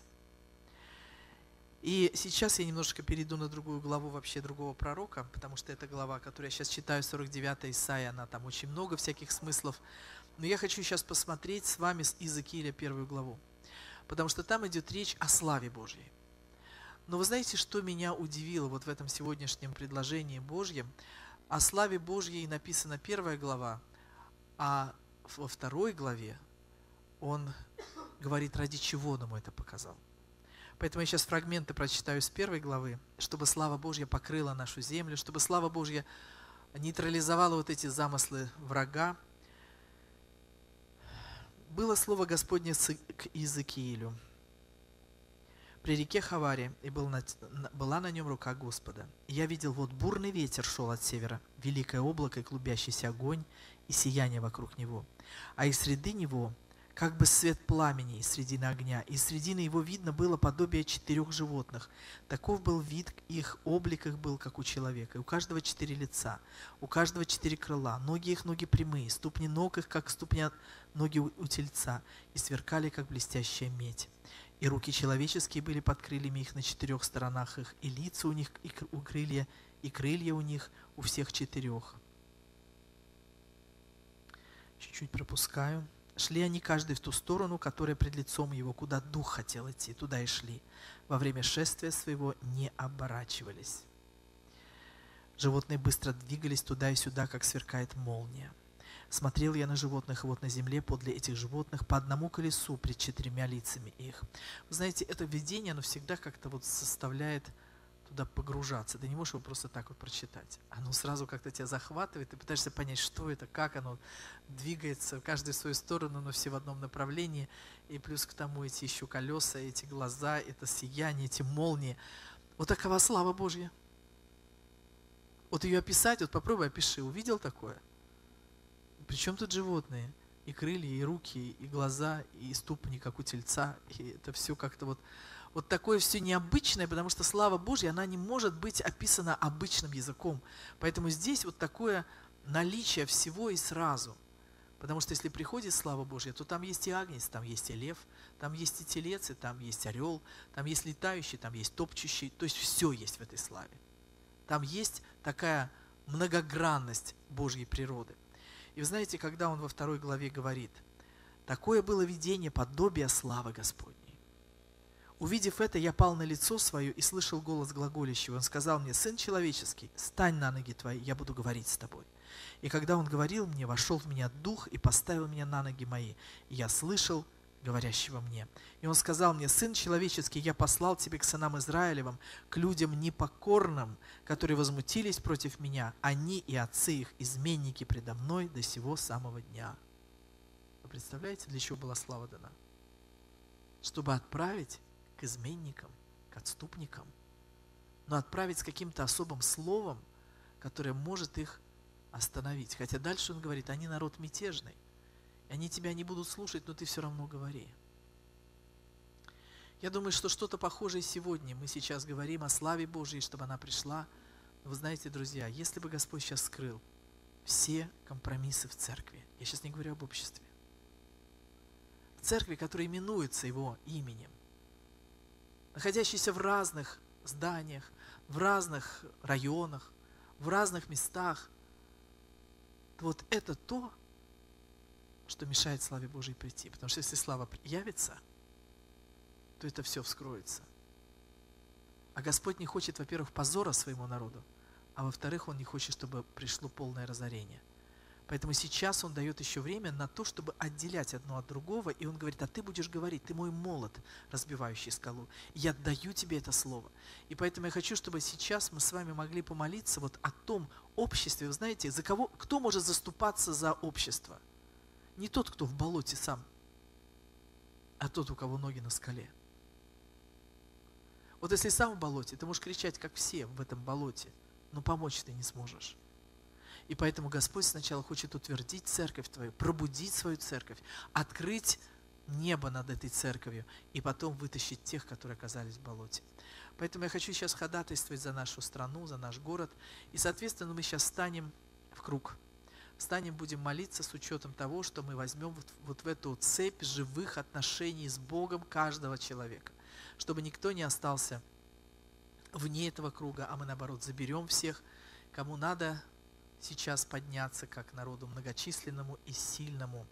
И сейчас я немножко перейду на другую главу вообще другого пророка, потому что эта глава, которую я сейчас читаю, сорок девятая Исаия, она там очень много всяких смыслов. Но я хочу сейчас посмотреть с вами с Иезекииля первую главу, потому что там идет речь о славе Божьей. Но вы знаете, что меня удивило вот в этом сегодняшнем предложении Божьем? О славе Божьей написана первая глава, а во второй главе он говорит, ради чего он ему это показал. Поэтому я сейчас фрагменты прочитаю с первой главы, чтобы слава Божья покрыла нашу землю, чтобы слава Божья нейтрализовала вот эти замыслы врага. Было слово Господне к Иезекиилю при реке Хаваре, и был на, была на нем рука Господа. И я видел, вот бурный ветер шел от севера, великое облако и клубящийся огонь, и сияние вокруг него. А из среды него как бы свет пламени из средины огня, и из средины его видно было подобие четырех животных. Таков был вид их, облик их был, как у человека. И у каждого четыре лица, у каждого четыре крыла, ноги их ноги прямые, ступни ног их, как ступня ноги у, у тельца, и сверкали, как блестящая медь. И руки человеческие были под крыльями их на четырех сторонах их, и лица у них, и у крылья, и крылья у них у всех четырех. Чуть-чуть пропускаю. Шли они каждый в ту сторону, которая пред лицом его, куда дух хотел идти, туда и шли. Во время шествия своего не оборачивались. Животные быстро двигались туда и сюда, как сверкает молния. Смотрел я на животных, и вот на земле подле этих животных по одному колесу пред четырьмя лицами их. Вы знаете, это видение, оно всегда как-то вот заставляет туда погружаться. Ты не можешь его просто так вот прочитать. Оно сразу как-то тебя захватывает, ты пытаешься понять, что это, как оно двигается, каждый в свою сторону, но все в одном направлении. И плюс к тому эти еще колеса, эти глаза, это сияние, эти молнии. Вот такова слава Божья. Вот ее описать, вот попробуй опиши, увидел такое? Причем тут животные? И крылья, и руки, и глаза, и ступни, как у тельца. И это все как-то вот... Вот такое все необычное, потому что слава Божья, она не может быть описана обычным языком. Поэтому здесь вот такое наличие всего и сразу. Потому что если приходит слава Божья, то там есть и агнец, там есть и лев, там есть и телец, и там есть орел, там есть летающий, там есть топчущий. То есть все есть в этой славе. Там есть такая многогранность Божьей природы. И вы знаете, когда он во второй главе говорит, такое было видение подобия славы Господней. Увидев это, я пал на лицо свое и слышал голос глаголящего. Он сказал мне: «Сын человеческий, стань на ноги твои, я буду говорить с тобой». И когда он говорил мне, вошел в меня дух и поставил меня на ноги мои. И я слышал говорящего мне. И он сказал мне: «Сын человеческий, я послал тебе к сынам Израилевым, к людям непокорным, которые возмутились против меня, они и отцы их, изменники предо мной до сего самого дня». Вы представляете, для чего была слава дана? Чтобы отправить к изменникам, к отступникам, но отправить с каким-то особым словом, которое может их остановить. Хотя дальше он говорит, они народ мятежный, и они тебя не будут слушать, но ты все равно говори. Я думаю, что что-то похожее сегодня. Мы сейчас говорим о славе Божьей, чтобы она пришла. Но вы знаете, друзья, если бы Господь сейчас скрыл все компромиссы в церкви, я сейчас не говорю об обществе, в церкви, которая именуется Его именем, находящиеся в разных зданиях, в разных районах, в разных местах, то вот это то, что мешает славе Божьей прийти. Потому что если слава явится, то это все вскроется. А Господь не хочет, во-первых, позора своему народу, а во-вторых, Он не хочет, чтобы пришло полное разорение. Поэтому сейчас Он дает еще время на то, чтобы отделять одно от другого, и Он говорит: а ты будешь говорить, ты мой молот, разбивающий скалу. Я даю тебе это слово. И поэтому я хочу, чтобы сейчас мы с вами могли помолиться вот о том обществе. Вы знаете, за кого, кто может заступаться за общество? Не тот, кто в болоте сам, а тот, у кого ноги на скале. Вот если сам в болоте, ты можешь кричать, как все в этом болоте, но помочь ты не сможешь. И поэтому Господь сначала хочет утвердить церковь твою, пробудить свою церковь, открыть небо над этой церковью и потом вытащить тех, которые оказались в болоте. Поэтому я хочу сейчас ходатайствовать за нашу страну, за наш город. И, соответственно, мы сейчас встанем в круг. Встанем, будем молиться с учетом того, что мы возьмем вот, вот в эту цепь живых отношений с Богом каждого человека. Чтобы никто не остался вне этого круга, а мы, наоборот, заберем всех, кому надо сейчас подняться, как народу многочисленному и сильному.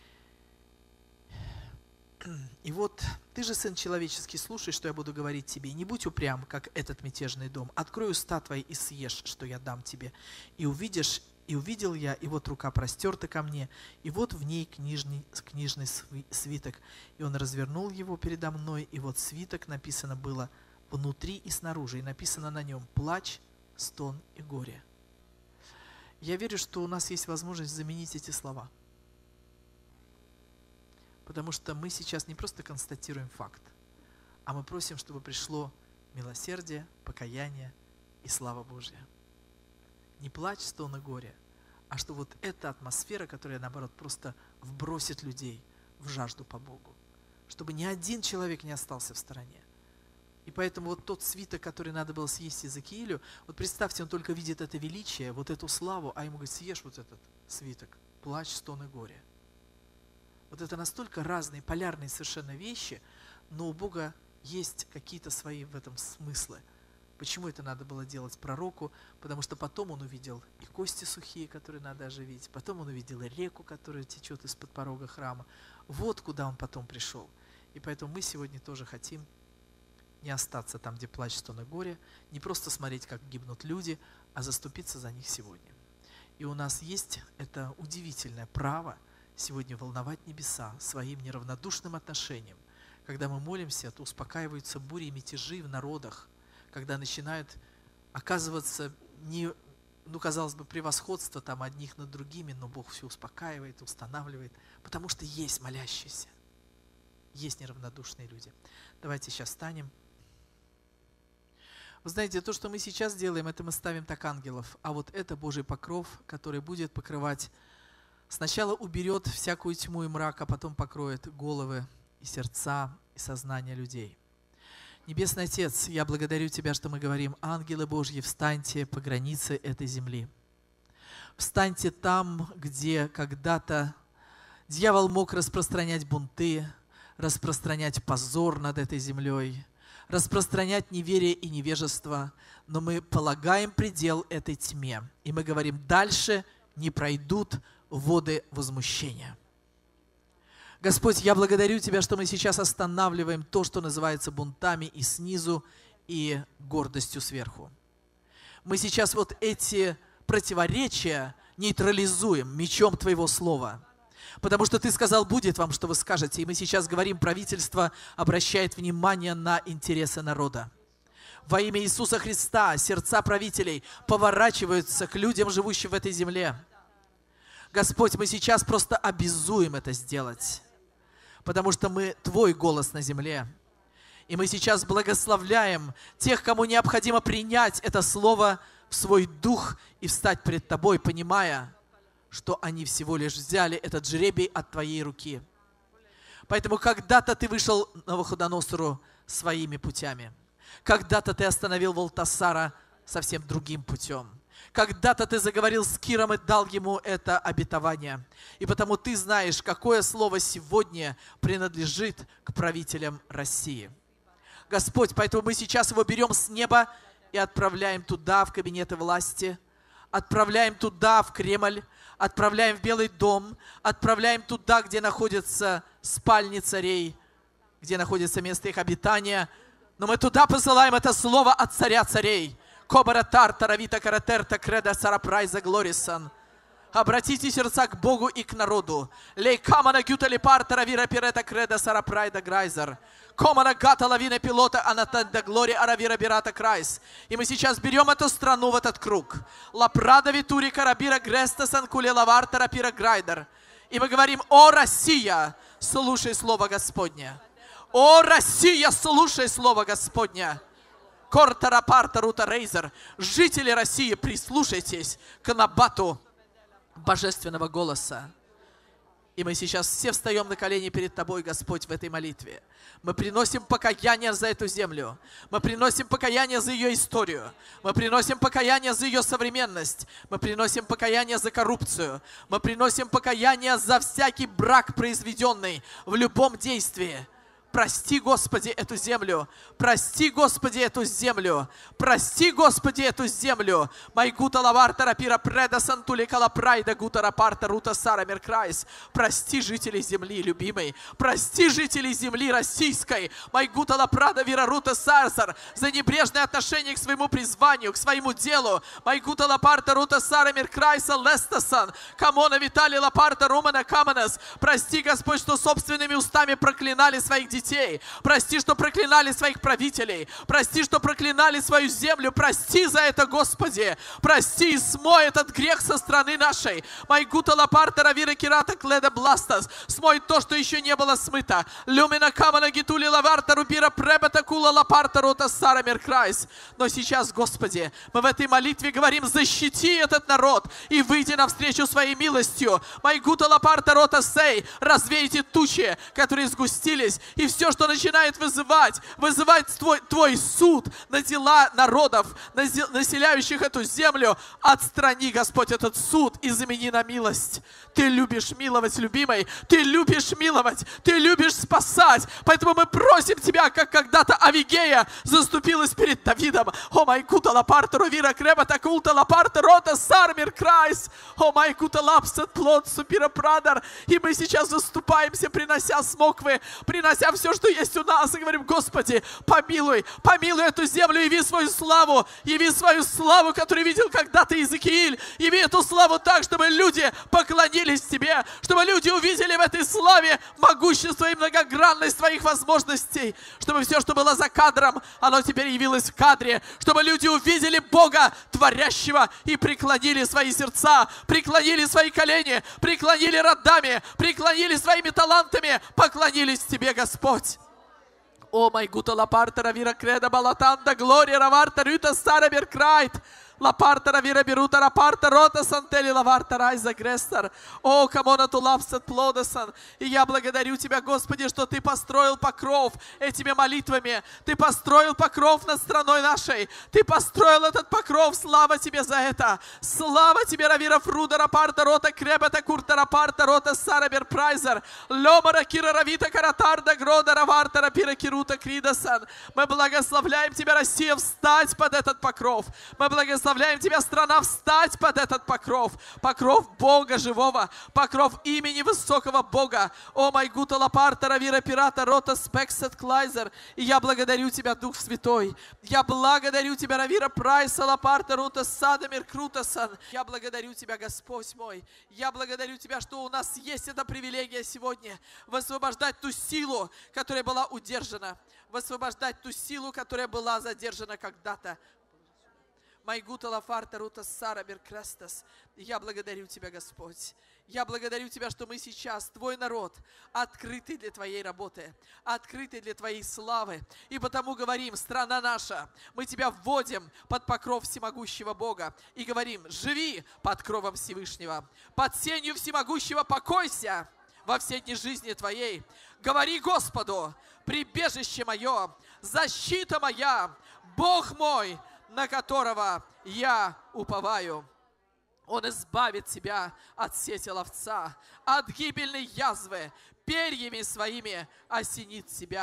И вот, ты же, Сын человеческий, слушай, что я буду говорить тебе. Не будь упрям, как этот мятежный дом. Открой уста твои и съешь, что я дам тебе. И увидишь, и увидел я, и вот рука простерта ко мне, и вот в ней книжный, книжный свиток. И он развернул его передо мной, и вот свиток написано было внутри и снаружи. И написано на нем: плач, стон и горе. Я верю, что у нас есть возможность заменить эти слова. Потому что мы сейчас не просто констатируем факт, а мы просим, чтобы пришло милосердие, покаяние и слава Божья. Не плач, стон и горе, а что вот эта атмосфера, которая, наоборот, просто вбросит людей в жажду по Богу. Чтобы ни один человек не остался в стороне. И поэтому вот тот свиток, который надо было съесть Иезекиилю, вот представьте, он только видит это величие, вот эту славу, а ему говорит: съешь вот этот свиток, плач, стон и горе. Вот это настолько разные, полярные совершенно вещи, но у Бога есть какие-то свои в этом смыслы. Почему это надо было делать пророку? Потому что потом он увидел и кости сухие, которые надо оживить, потом он увидел и реку, которая течет из-под порога храма. Вот куда он потом пришел. И поэтому мы сегодня тоже хотим не остаться там, где плач, стон и горе, не просто смотреть, как гибнут люди, а заступиться за них сегодня. И у нас есть это удивительное право сегодня волновать небеса своим неравнодушным отношением. Когда мы молимся, то успокаиваются бури и мятежи в народах, когда начинают оказываться, не, ну, казалось бы, превосходство там одних над другими, но Бог все успокаивает, устанавливает, потому что есть молящиеся, есть неравнодушные люди. Давайте сейчас встанем. Вы знаете, то, что мы сейчас делаем, это мы ставим так ангелов, а вот это Божий покров, который будет покрывать, сначала уберет всякую тьму и мрак, а потом покроет головы и сердца, и сознание людей. Небесный Отец, я благодарю Тебя, что мы говорим: ангелы Божьи, встаньте по границе этой земли. Встаньте там, где когда-то дьявол мог распространять бунты, распространять позор над этой землей, распространять неверие и невежество, но мы полагаем предел этой тьме. И мы говорим: дальше не пройдут воды возмущения. Господь, я благодарю Тебя, что мы сейчас останавливаем то, что называется бунтами и снизу, и гордостью сверху. Мы сейчас вот эти противоречия нейтрализуем мечом Твоего Слова. Потому что Ты сказал: будет вам, что вы скажете. И мы сейчас говорим: правительство обращает внимание на интересы народа. Во имя Иисуса Христа сердца правителей поворачиваются к людям, живущим в этой земле. Господь, мы сейчас просто обязуем это сделать, потому что мы Твой голос на земле. И мы сейчас благословляем тех, кому необходимо принять это слово в свой дух и встать пред Тобой, понимая, что они всего лишь взяли этот жребий от Твоей руки. Поэтому когда-то Ты вышел Навуходоносору своими путями. Когда-то Ты остановил Валтасара совсем другим путем. Когда-то Ты заговорил с Киром и дал ему это обетование. И потому Ты знаешь, какое слово сегодня принадлежит к правителям России. Господь, поэтому мы сейчас его берем с неба и отправляем туда, в кабинеты власти, отправляем туда, в Кремль, отправляем в Белый дом, отправляем туда, где находятся спальни царей, где находится место их обитания. Но мы туда посылаем это слово от царя царей. Кобаратар, Таравита, Каратерта, Креда, Сарапрайза, Глорисан. Обратите сердца к Богу и к народу. Лейкамана гюта лепар, Таравира, Пирета, Креда, Сарапрайда, Грайзер. Комана гата лавина пилота, Анатанда, Глори, Аравира, Бирата, Крайс. И мы сейчас берем эту страну в этот круг. Лапрада, Витури, Карабира, Греста, Санкуле, Лавар, Тарапира, Грайдер. И мы говорим: о, Россия, слушай слово Господне. О, Россия, слушай слово Господне. Кортарапарта, Рута, Рейзер. Жители России, прислушайтесь к набату божественного голоса. И мы сейчас все встаем на колени перед Тобой, Господь, в этой молитве. Мы приносим покаяние за эту землю. Мы приносим покаяние за ее историю. Мы приносим покаяние за ее современность. Мы приносим покаяние за коррупцию. Мы приносим покаяние за всякий брак, произведенный в любом действии. Прости, Господи, эту землю. Прости, Господи, эту землю. Прости, Господи, эту землю. Майгута лаварта рапира преда сантули калапрайда гута рапарта рута сара меркрайс. Прости жителей земли, любимый. Прости жителей земли российской. Майгута лапрада вира рута сарсар. За небрежное отношение к своему призванию, к своему делу. Майгута лапарта рута сара меркрайса лестасан. Камона витали лапарта румана каманас. Прости, Господь, что собственными устами проклинали своих детей. Прости, что проклинали своих правителей. Прости, что проклинали свою землю. Прости за это, Господи. Прости и смой этот грех со страны нашей. Майгута лапарта равира кирата кледа бластас. Смой то, что еще не было смыто. Люмина камана гитули лаварта рупира пребата кула лапарта рота сара меркрайс. Но сейчас, Господи, мы в этой молитве говорим: защити этот народ и выйди навстречу своей милостью. Майгута лапарта рота сей. Развейте тучи, которые сгустились, и все, что начинает вызывать, вызывать твой, твой суд на дела народов, населяющих эту землю, отстрани, Господь, этот суд и замени на милость. Ты любишь миловать, любимый, Ты любишь миловать, Ты любишь спасать, поэтому мы просим Тебя, как когда-то Авигея заступилась перед Давидом. О май кута лапарта ровира креба такулта лапарта рота сармир крайс. О май кута лапсат плод супира прадар. И мы сейчас заступаемся, принося смоквы, принося все, что есть у нас, и говорим: Господи, помилуй, помилуй эту землю, яви свою славу, яви свою славу, которую видел когда-то Иезекииль, яви эту славу так, чтобы люди поклонились Тебе, чтобы люди увидели в этой славе могущество и многогранность Твоих возможностей, чтобы все, что было за кадром, оно теперь явилось в кадре, чтобы люди увидели Бога творящего и преклонили свои сердца, преклонили свои колени, преклонили родами, преклонили своими талантами, поклонились Тебе, Господь. О май гута лапарта равира креда балатанда глория раварта рюта сара беркрайт. Лапарта равира берута рапарта рота сантели лаварта райза грестер. О, камона тулапсат плодосан. И я благодарю Тебя, Господи, что Ты построил покров этими молитвами. Ты построил покров над страной нашей. Ты построил этот покров. Слава Тебе за это. Слава Тебе, равира фруда рапарта рота кребета курта рапарта рота сара берпрайзер. Ломара кира равита каратарда грода раварта рапира кирута кридасан. Мы благословляем Тебя, Россия, встать под этот покров. Мы благословляем Благословляем Тебя, страна, встать под этот покров. Покров Бога живого. Покров имени высокого Бога. О, май гута лапарта равира пирата рота спексет клайзер. И я благодарю Тебя, Дух Святой. Я благодарю Тебя, равира прайса лапарта рота садамир крутасан. Я благодарю Тебя, Господь мой. Я благодарю Тебя, что у нас есть эта привилегия сегодня высвобождать ту силу, которая была удержана. Высвобождать ту силу, которая была задержана когда-то. Майгута лафарта рута сара беркрестас. Я благодарю Тебя, Господь. Я благодарю Тебя, что мы сейчас, Твой народ, открытый для Твоей работы, открытый для Твоей славы. И потому говорим: страна наша, мы Тебя вводим под покров всемогущего Бога. И говорим: живи под кровом Всевышнего, под сенью всемогущего покойся во все дни жизни Твоей. Говори Господу: прибежище мое, защита моя, Бог мой, на которого я уповаю. Он избавит тебя от сети ловца, от гибельной язвы, перьями своими осенит тебя.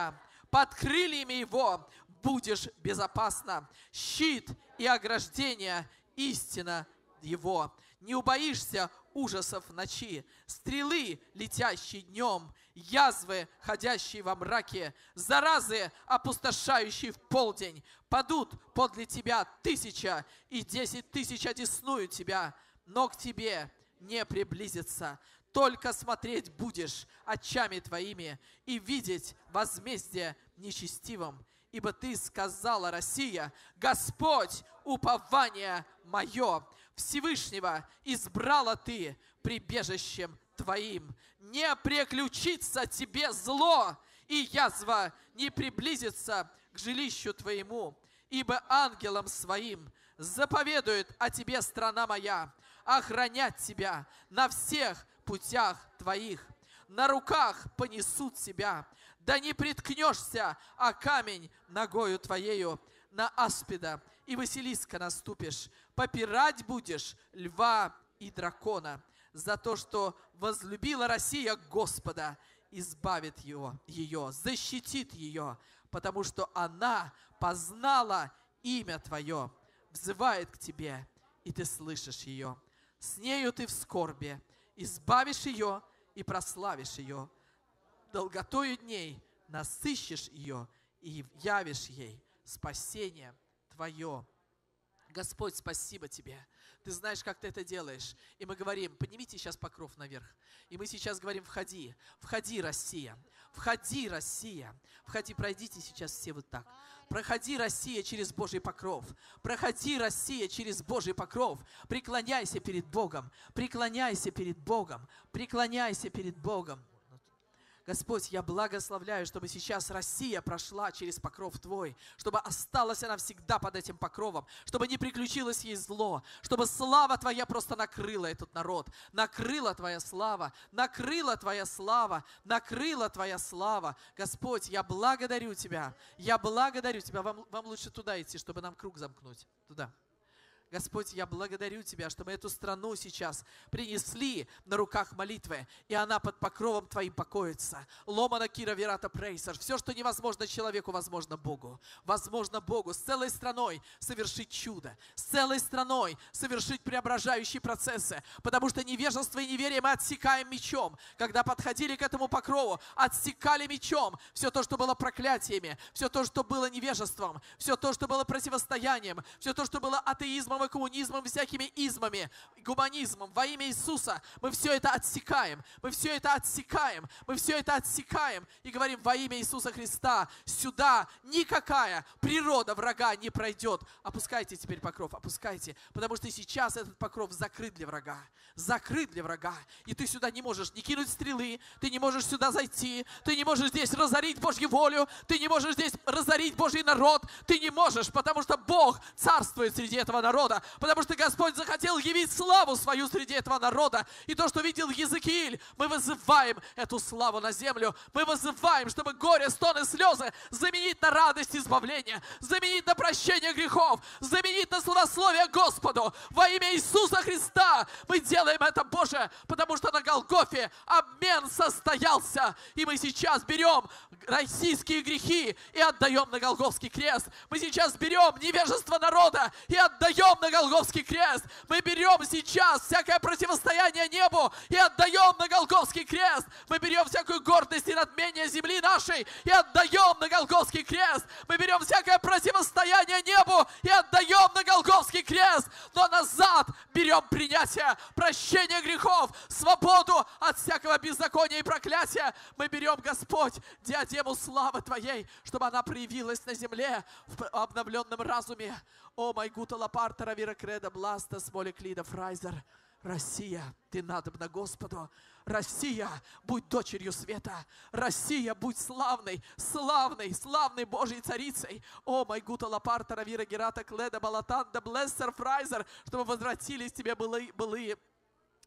Под крыльями Его будешь безопасно. Щит и ограждение — истина Его. Не убоишься ужасов ночи, стрелы, летящие днем, язвы, ходящие во мраке, заразы, опустошающие в полдень. Падут подле тебя тысяча, и десять тысяч одесную тебя, но к тебе не приблизится. Только смотреть будешь очами твоими и видеть возмездие нечестивым. Ибо ты сказала, Россия: Господь, упование мое, Всевышнего избрала ты прибежищем твоим. Не приключится тебе зло, и язва не приблизится к жилищу твоему. Ибо ангелам своим заповедует о тебе страна моя, охранять тебя на всех путях твоих. На руках понесут тебя, да не приткнешься, а камень ногою твоею на аспида и Василиска наступишь. Попирать будешь льва и дракона. За то, что возлюбила Россия Господа, избавит его, ее, защитит ее, потому что она познала имя твое, взывает к тебе, и ты слышишь ее. С нею ты в скорби, избавишь ее и прославишь ее. Долготою дней насыщешь ее и явишь ей спасение твое. Господь, спасибо Тебе. Ты знаешь, как Ты это делаешь. И мы говорим: поднимите сейчас покров наверх. И мы сейчас говорим: входи, входи, Россия, входи, Россия, входи, пройдите сейчас все вот так. Проходи, Россия, через Божий покров. Проходи, Россия, через Божий покров. Преклоняйся перед Богом, преклоняйся перед Богом, преклоняйся перед Богом. Господь, я благословляю, чтобы сейчас Россия прошла через покров Твой, чтобы осталась она всегда под этим покровом, чтобы не приключилось ей зло, чтобы слава Твоя просто накрыла этот народ, накрыла Твоя слава, накрыла Твоя слава, накрыла Твоя слава. Господь, я благодарю Тебя, я благодарю Тебя. Вам, вам лучше туда идти, чтобы нам круг замкнуть, туда. Господь, я благодарю Тебя, что мы эту страну сейчас принесли на руках молитвы, и она под покровом Твоим покоится. Ломана кира верата прейсер. Все, что невозможно человеку, возможно Богу. Возможно Богу с целой страной совершить чудо, с целой страной совершить преображающие процессы, потому что невежество и неверие мы отсекаем мечом. Когда подходили к этому покрову, отсекали мечом все то, что было проклятиями, все то, что было невежеством, все то, что было противостоянием, все то, что было атеизмом и коммунизмом, всякими измами, гуманизмом. Во имя Иисуса мы все это отсекаем, мы все это отсекаем, мы все это отсекаем и говорим: во имя Иисуса Христа сюда никакая природа врага не пройдет. Опускайте теперь покров, опускайте, потому что сейчас этот покров закрыт для врага, закрыт для врага, и ты сюда не можешь не кинуть стрелы, ты не можешь сюда зайти, ты не можешь здесь разорить Божью волю, ты не можешь здесь разорить Божий народ, ты не можешь, потому что Бог царствует среди этого народа. Потому что Господь захотел явить славу свою среди этого народа. И то, что видел Иезекииль, мы вызываем эту славу на землю. Мы вызываем, чтобы горе, стоны, слезы заменить на радость избавления, заменить на прощение грехов, заменить на славословие Господу. Во имя Иисуса Христа мы делаем это, Боже, потому что на Голгофе обмен состоялся. И мы сейчас берем российские грехи и отдаем на Голгофский крест. Мы сейчас берем невежество народа и отдаем на Голгофский крест. Мы берем сейчас всякое противостояние небу и отдаем на Голгофский крест. Мы берем всякую гордость и надмение земли нашей и отдаем на Голгофский крест. Мы берем всякое противостояние небу и отдаем на Голгофский крест. Но назад берем принятие, прощение грехов, свободу от всякого беззакония и проклятия. Мы берем, Господь, диадему славы Твоей, чтобы она проявилась на земле в обновленном разуме. О, май гута лапарта равира креда бласта смоли клида фрайзер. Россия, ты надобна Господу. Россия, будь дочерью света. Россия, будь славной, славной, славной Божьей царицей. О, май гута лапарта равира герата кледа балатанда блессер фрайзер, чтобы возвратились тебе былые, былые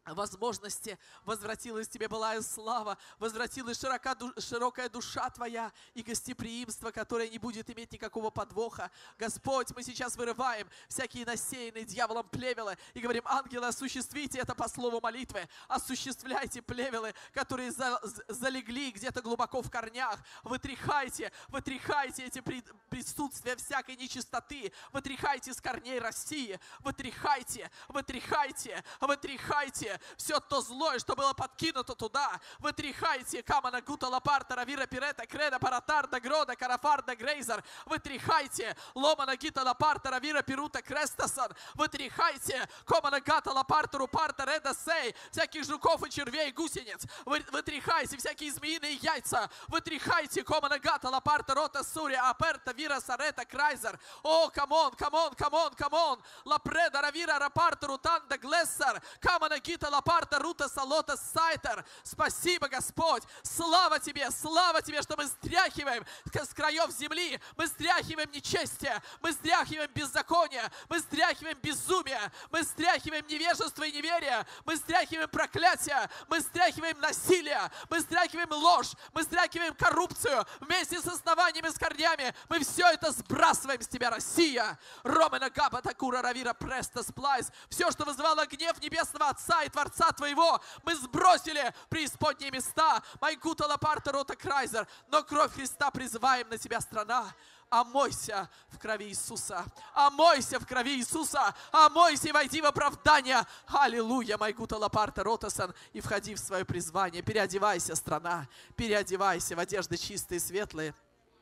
возможности, возвратилась тебе былая слава, возвратилась широка, широкая душа твоя и гостеприимство, которое не будет иметь никакого подвоха. Господь, мы сейчас вырываем всякие насеянные дьяволом плевелы и говорим: ангелы, осуществите это по слову молитвы, осуществляйте плевелы, которые за, залегли где-то глубоко в корнях, вытряхайте, вытряхайте эти присутствия всякой нечистоты, вытряхайте с корней России, вытряхайте, вытряхайте, вытряхайте все то злое, что было подкинуто туда. Вытряхайте камана гута лапарта равира пирета креда паратарда грода карафарда грейзер. Вытряхайте ломана гита лапарта равира пирута крестасан. Вытряхайте комана гата лапарта рупарта реда сей. Всяких жуков и червей, гусениц. Вы, вытряхайте всякие змеиные яйца. Вытряхайте комана гата лапарта рота сурия аперта вира сарета крайзер. О, камон, камон, камон, камон. Лапреда равира рапарта рутанда глессер. Камана гита лапарта рута салота сайтер. Спасибо, Господь. Слава Тебе, слава Тебе, что мы стряхиваем с краев земли. Мы стряхиваем нечестие. Мы стряхиваем беззаконие. Мы стряхиваем безумие. Мы стряхиваем невежество и неверие. Мы стряхиваем проклятие. Мы стряхиваем насилие. Мы стряхиваем ложь. Мы стряхиваем коррупцию. Вместе с основаниями, с корнями. Мы все это сбрасываем с Тебя, Россия. Ромена Гапа Такура Равира Преста Сплайс. Все, что вызывало гнев Небесного Отца и Творца Твоего, мы сбросили в преисподние места. Майгута лапарта рота крайзер. Но кровь Христа призываем на Тебя, страна. Омойся в крови Иисуса. Омойся в крови Иисуса. Омойся и войди в оправдание. Аллилуйя, Майгута лапарта ротасан. И входи в свое призвание. Переодевайся, страна. Переодевайся в одежды чистые и светлые.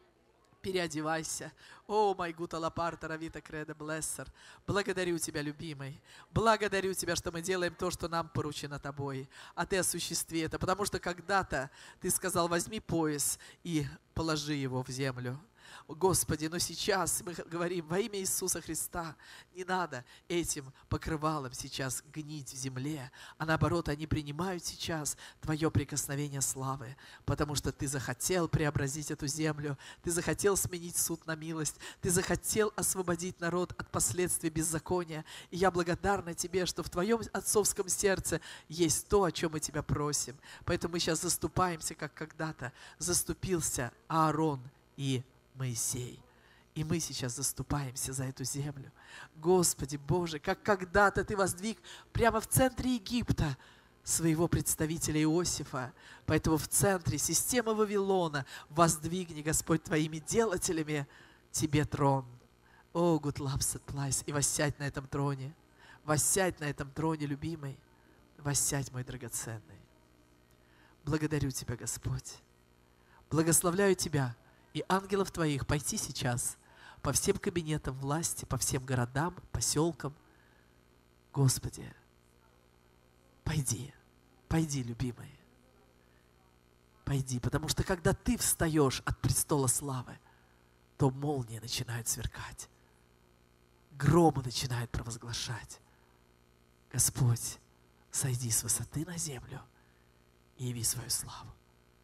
Переодевайся. О, Майгута лапарта равита креда блессер. Благодарю Тебя, любимый. Благодарю Тебя, что мы делаем то, что нам поручено Тобой. А Ты осуществи это. Потому что когда-то Ты сказал: возьми пояс и положи его в землю. Господи, но сейчас мы говорим во имя Иисуса Христа, не надо этим покрывалом сейчас гнить в земле, а наоборот, они принимают сейчас Твое прикосновение славы, потому что Ты захотел преобразить эту землю, Ты захотел сменить суд на милость, Ты захотел освободить народ от последствий беззакония. И я благодарна Тебе, что в Твоем отцовском сердце есть то, о чем мы Тебя просим. Поэтому мы сейчас заступаемся, как когда-то заступился Аарон и Моисей. И мы сейчас заступаемся за эту землю. Господи Боже, как когда-то Ты воздвиг прямо в центре Египта своего представителя Иосифа. Поэтому в центре системы Вавилона воздвигни, Господь, Твоими делателями Тебе трон. О, good love supplies. И воссядь на этом троне. Воссядь на этом троне, любимый. Воссядь, мой драгоценный. Благодарю Тебя, Господь. Благословляю Тебя и ангелов Твоих пойти сейчас по всем кабинетам власти, по всем городам, поселкам. Господи, пойди, пойди, любимый, пойди, потому что когда Ты встаешь от престола славы, то молнии начинают сверкать, громы начинают провозглашать. Господь, сойди с высоты на землю и яви свою славу.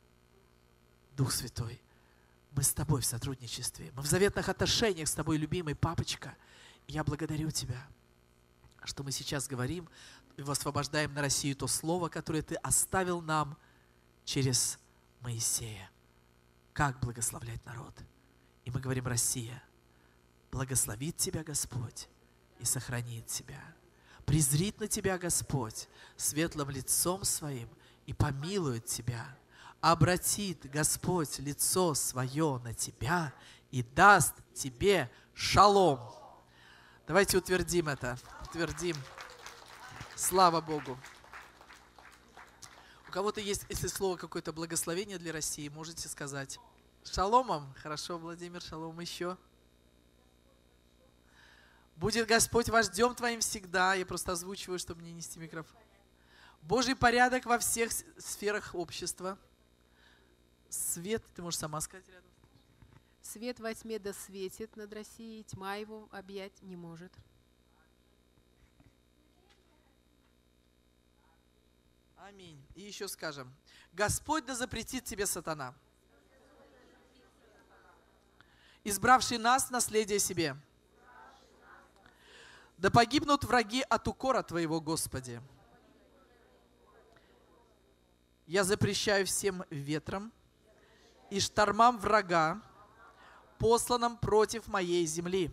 Дух Святой, мы с Тобой в сотрудничестве. Мы в заветных отношениях с Тобой, любимый папочка. И я благодарю Тебя, что мы сейчас говорим и высвобождаем на Россию то слово, которое Ты оставил нам через Моисея. Как благословлять народ. И мы говорим: Россия, благословит Тебя Господь и сохранит Тебя. Презрит на Тебя Господь светлым лицом Своим и помилует Тебя. Обратит Господь лицо свое на тебя и даст тебе шалом. Давайте утвердим это. Утвердим. Слава Богу. У кого-то есть, если слово какое-то благословение для России, можете сказать. Шаломом. Хорошо, Владимир, шалом еще. Будет Господь вождем твоим всегда. Я просто озвучиваю, чтобы не нести микрофон. Божий порядок во всех сферах общества. Свет, ты можешь сама сказать рядом. Свет во тьме да светит над Россией, тьма его объять не может. Аминь. И еще скажем: Господь да запретит тебе сатана, избравший нас в наследие себе. Да погибнут враги от укора Твоего, Господи. Я запрещаю всем ветрам и штормам врага, посланным против моей земли.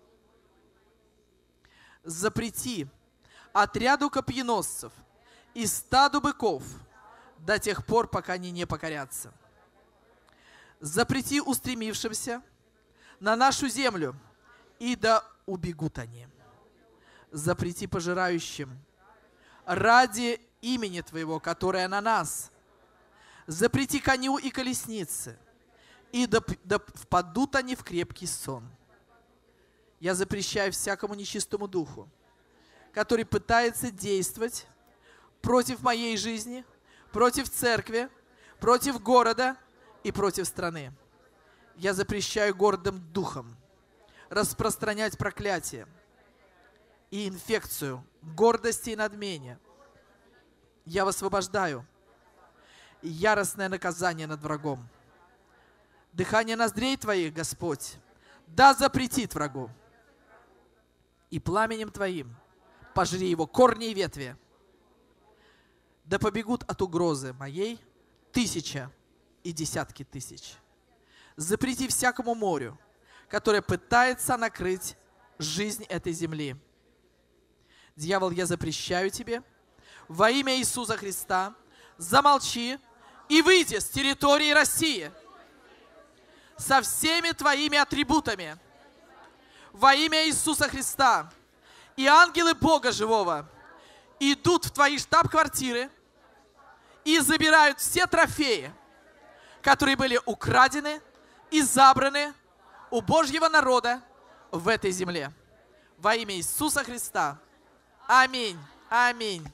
Запрети отряду копьеносцев и стаду быков до тех пор, пока они не покорятся. Запрети устремившимся на нашу землю, и да убегут они. Запрети пожирающим ради имени Твоего, которое на нас. Запрети коню и колеснице, и да, да впадут они в крепкий сон. Я запрещаю всякому нечистому духу, который пытается действовать против моей жизни, против церкви, против города и против страны. Я запрещаю гордым духом распространять проклятие и инфекцию гордости и надмения. Я высвобождаю яростное наказание над врагом. Дыхание ноздрей Твоих, Господь, да запретит врагу. И пламенем Твоим пожри его корни и ветви. Да побегут от угрозы моей тысяча и десятки тысяч. Запрети всякому морю, которое пытается накрыть жизнь этой земли. Дьявол, я запрещаю тебе во имя Иисуса Христа, замолчи и выйди с территории России со всеми твоими атрибутами во имя Иисуса Христа. И ангелы Бога Живого идут в твои штаб-квартиры и забирают все трофеи, которые были украдены и забраны у Божьего народа в этой земле. Во имя Иисуса Христа. Аминь. Аминь.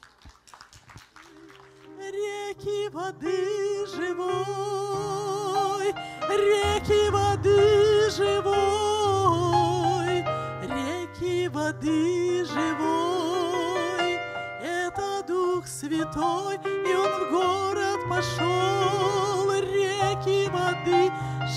Реки воды живой, реки воды живой, реки воды живой. Это Дух Святой, и Он в город пошел. Реки воды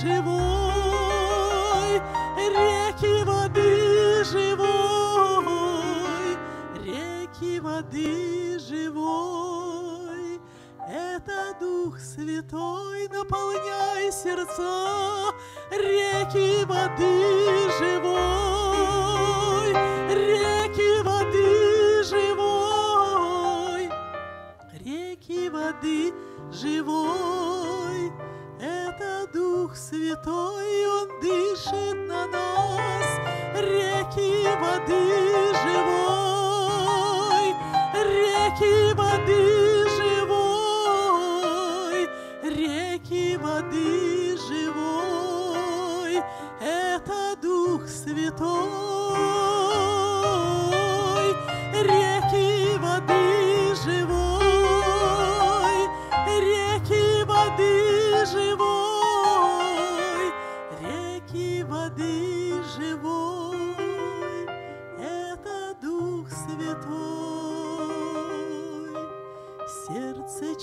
живой, реки воды живой, реки воды живой. Это Дух Святой, наполняй сердца. Реки воды живой, реки воды живой, реки воды живой. Это Дух Святой, Он дышит на нас. Реки воды живой, реки воды живой, реки воды живой. Это Дух Святой, реки воды живой, реки воды живой, реки воды живой. Это Дух Святой. Сердце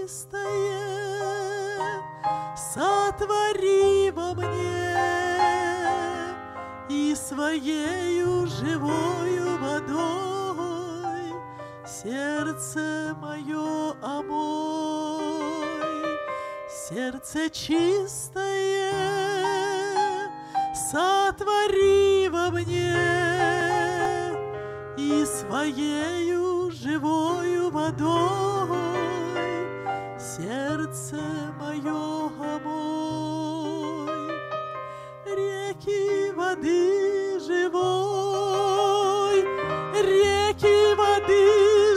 чистое сотвори во мне, и своею живою водой сердце мое омой. Сердце чистое сотвори во мне, и своею живою водой сердце мое омой. Реки воды живой, реки воды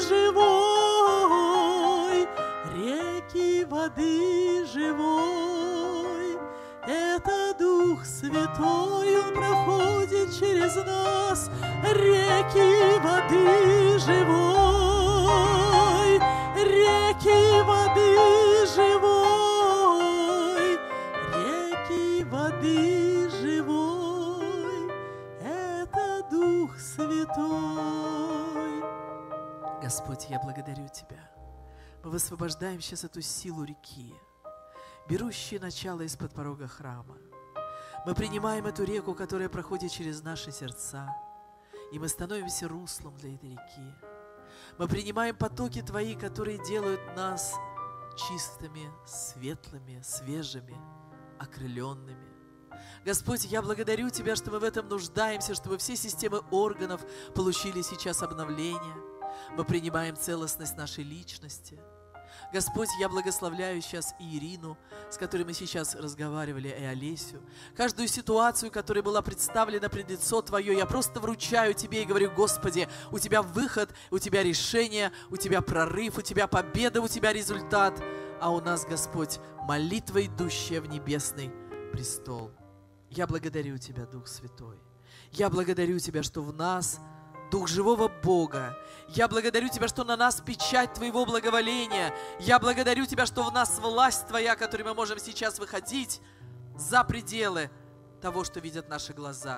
живой, реки воды живой. Это Дух Святой, Он проходит через нас. Реки воды живой, реки воды живой, реки воды живой. Это Дух Святой. Господь, я благодарю Тебя. Мы высвобождаем сейчас эту силу реки, берущую начало из-под порога храма. Мы принимаем эту реку, которая проходит через наши сердца, и мы становимся руслом для этой реки. Мы принимаем потоки Твои, которые делают нас чистыми, светлыми, свежими, окрыленными. Господь, я благодарю Тебя, что мы в этом нуждаемся, чтобы все системы органов получили сейчас обновление. Мы принимаем целостность нашей личности. Господь, я благословляю сейчас и Ирину, с которой мы сейчас разговаривали, и Олесю. Каждую ситуацию, которая была представлена пред лицо Твое, я просто вручаю Тебе и говорю: Господи, у Тебя выход, у Тебя решение, у Тебя прорыв, у Тебя победа, у Тебя результат. А у нас, Господь, молитва, идущая в небесный престол. Я благодарю Тебя, Дух Святой. Я благодарю Тебя, что в нас Дух живого Бога. Я благодарю Тебя, что на нас печать Твоего благоволения. Я благодарю Тебя, что в нас власть Твоя, которой мы можем сейчас выходить за пределы того, что видят наши глаза.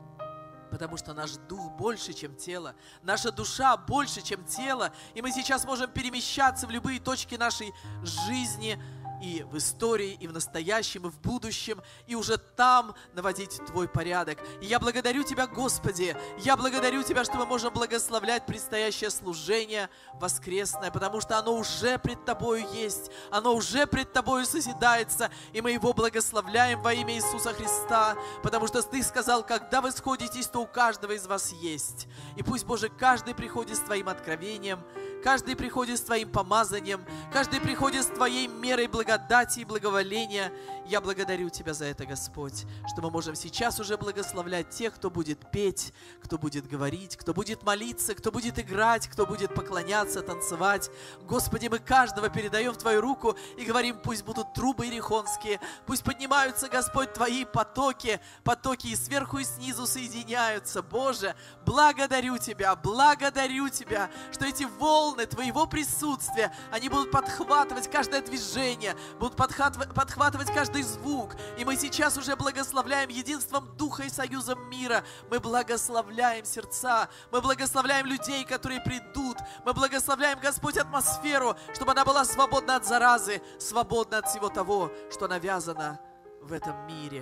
Потому что наш дух больше, чем тело. Наша душа больше, чем тело. И мы сейчас можем перемещаться в любые точки нашей жизни, и в истории, и в настоящем, и в будущем, и уже там наводить Твой порядок. И я благодарю Тебя, Господи, я благодарю Тебя, что мы можем благословлять предстоящее служение воскресное, потому что оно уже пред Тобою есть, оно уже пред Тобою созидается, и мы его благословляем во имя Иисуса Христа, потому что Ты сказал: когда вы сходитесь, то у каждого из вас есть. И пусть, Боже, каждый приходит с Твоим откровением, каждый приходит с Твоим помазанием, каждый приходит с Твоей мерой благодати и благоволения. Я благодарю Тебя за это, Господь, что мы можем сейчас уже благословлять тех, кто будет петь, кто будет говорить, кто будет молиться, кто будет играть, кто будет поклоняться, танцевать. Господи, мы каждого передаем в Твою руку и говорим: пусть будут трубы иерихонские, пусть поднимаются, Господь, Твои потоки, потоки и сверху, и снизу соединяются. Боже, благодарю Тебя, благодарю Тебя, что эти волны Твоего присутствия, они будут подхватывать каждое движение, будут подхватывать, подхватывать каждый звук. И мы сейчас уже благословляем единством Духа и союзом мира. Мы благословляем сердца, мы благословляем людей, которые придут. Мы благословляем, Господь, атмосферу, чтобы она была свободна от заразы, свободна от всего того, что навязано в этом мире.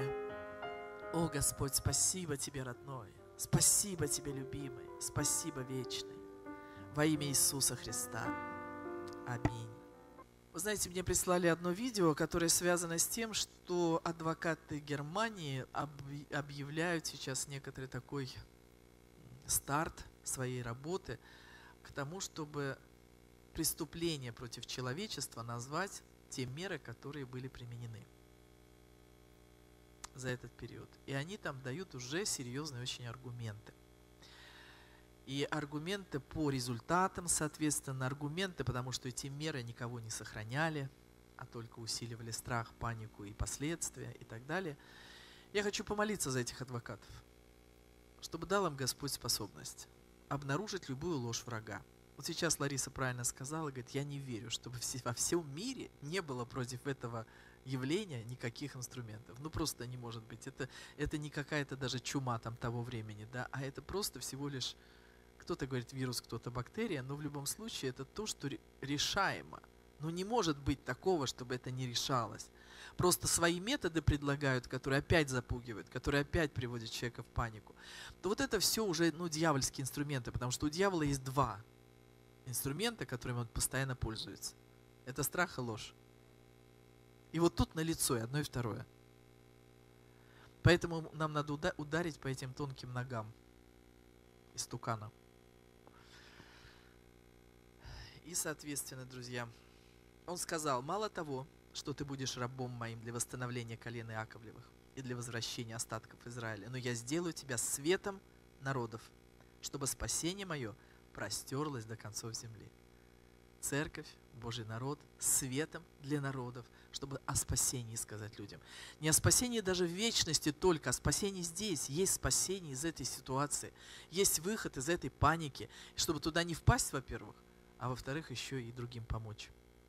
О, Господь, спасибо Тебе, родной. Спасибо Тебе, любимый. Спасибо, вечный. Во имя Иисуса Христа. Аминь. Вы знаете, мне прислали одно видео, которое связано с тем, что адвокаты Германии объявляют сейчас некоторый такой старт своей работы к тому, чтобы преступления против человечества назвать те меры, которые были применены за этот период. И они там дают уже серьезные очень аргументы. И аргументы по результатам, соответственно, аргументы, потому что эти меры никого не сохраняли, а только усиливали страх, панику и последствия и так далее. Я хочу помолиться за этих адвокатов, чтобы дал им Господь способность обнаружить любую ложь врага. Вот сейчас Лариса правильно сказала, говорит: я не верю, чтобы во всем мире не было против этого явления никаких инструментов. Ну просто не может быть. Это, это не какая-то даже чума там того времени, да, а это просто всего лишь, кто-то говорит вирус, кто-то бактерия, но в любом случае это то, что решаемо. Но не может быть такого, чтобы это не решалось. Просто свои методы предлагают, которые опять запугивают, которые опять приводят человека в панику. То вот это все уже, ну, дьявольские инструменты, потому что у дьявола есть два инструмента, которыми он постоянно пользуется. Это страх и ложь. И вот тут налицо и одно, и второе. Поэтому нам надо ударить по этим тонким ногам истукана. И, соответственно, друзья, он сказал: мало того, что ты будешь рабом моим для восстановления колен Иаковлевых и для возвращения остатков Израиля, но я сделаю тебя светом народов, чтобы спасение мое простерлось до концов земли. Церковь, Божий народ, светом для народов, чтобы о спасении сказать людям. Не о спасении даже в вечности только, о спасении здесь. Есть спасение из этой ситуации, есть выход из этой паники, чтобы туда не впасть, во-первых, а во-вторых, еще и другим помочь.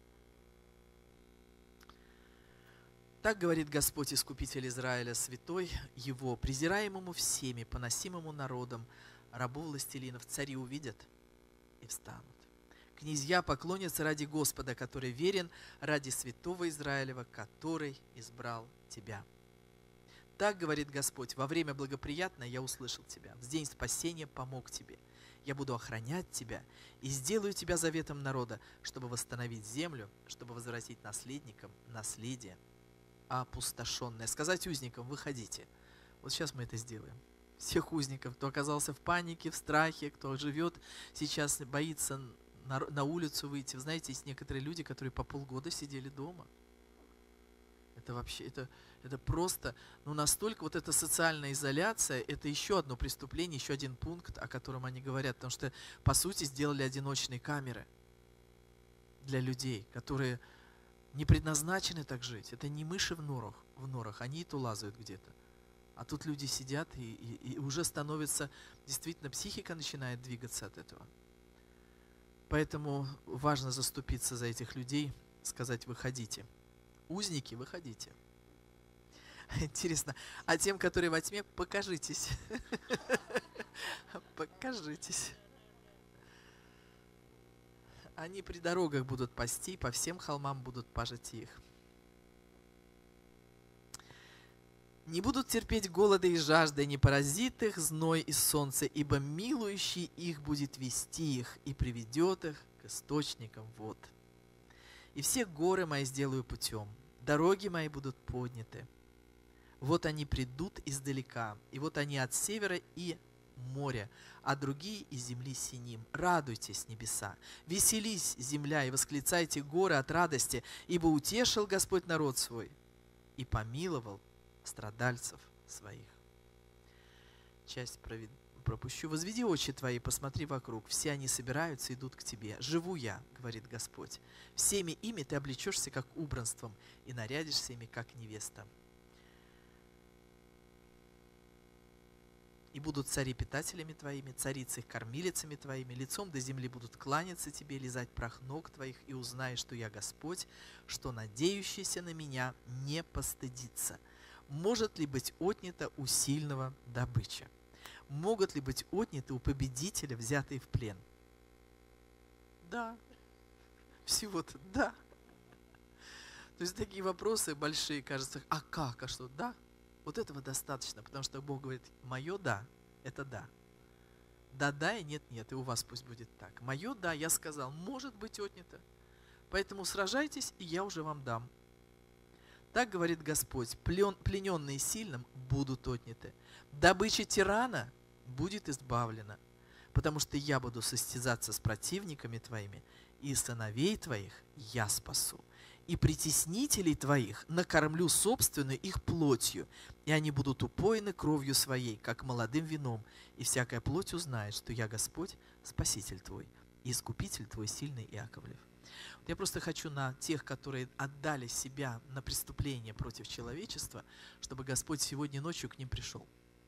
Так говорит Господь, Искупитель Израиля, святой Его, презираемому всеми, поносимому народом, рабов властелинов, цари увидят и встанут. Князья поклонятся ради Господа, который верен, ради святого Израилева, который избрал тебя. Так говорит Господь: во время благоприятное я услышал тебя, в день спасения помог тебе. Я буду охранять тебя и сделаю тебя заветом народа, чтобы восстановить землю, чтобы возвратить наследникам наследие опустошенное. Сказать узникам: выходите. Вот сейчас мы это сделаем. Всех узников, кто оказался в панике, в страхе, кто живет сейчас, боится на, на улицу выйти. Вы знаете, есть некоторые люди, которые по полгода сидели дома. Это вообще, это, это просто, ну настолько вот эта социальная изоляция, это еще одно преступление, еще один пункт, о котором они говорят, потому что, по сути, сделали одиночные камеры для людей, которые не предназначены так жить. Это не мыши в норах, в норах, они и то лазают где-то. А тут люди сидят, и, и, и уже становится, действительно, психика начинает двигаться от этого. Поэтому важно заступиться за этих людей, сказать: выходите. Узники, выходите. Интересно, а тем, которые во тьме, покажитесь. Покажитесь. Они при дорогах будут пасти, по всем холмам будут пажить их. Не будут терпеть голода и жажды, не поразит их зной и солнце, ибо милующий их будет вести их и приведет их к источникам вод. И все горы мои сделаю путем, дороги мои будут подняты. Вот они придут издалека, и вот они от севера и моря, а другие из земли синим. Радуйтесь, небеса, веселись, земля, и восклицайте горы от радости, ибо утешил Господь народ свой и помиловал страдальцев своих. Часть провед... пропущу. Возведи очи твои, посмотри вокруг. Все они собираются, идут к тебе. Живу я, говорит Господь. Всеми ими ты облечешься, как убранством, и нарядишься ими, как невеста. И будут цари питателями твоими, царицы их кормилицами твоими, лицом до земли будут кланяться тебе, лизать прах ног твоих, и узнаешь, что я Господь, что надеющийся на меня не постыдится. Может ли быть отнята у сильного добыча? Могут ли быть отняты у победителя, взятые в плен? Да. Всего-то да. То есть такие вопросы большие, кажется, а как, а что? Да. Вот этого достаточно, потому что Бог говорит: мое да, это да. Да-да и нет-нет, и у вас пусть будет так. Мое да, я сказал, может быть отнято. Поэтому сражайтесь, и я уже вам дам. Так говорит Господь: плен, плененные сильным будут отняты. Добыча тирана будет избавлена, потому что я буду состязаться с противниками твоими, и сыновей твоих я спасу. И притеснителей твоих накормлю собственную их плотью, и они будут упоены кровью своей, как молодым вином, и всякая плоть узнает, что я Господь, Спаситель твой, и Искупитель твой сильный Иаковлев. Я просто хочу на тех, которые отдали себя на преступление против человечества, чтобы Господь сегодня ночью к ним пришел.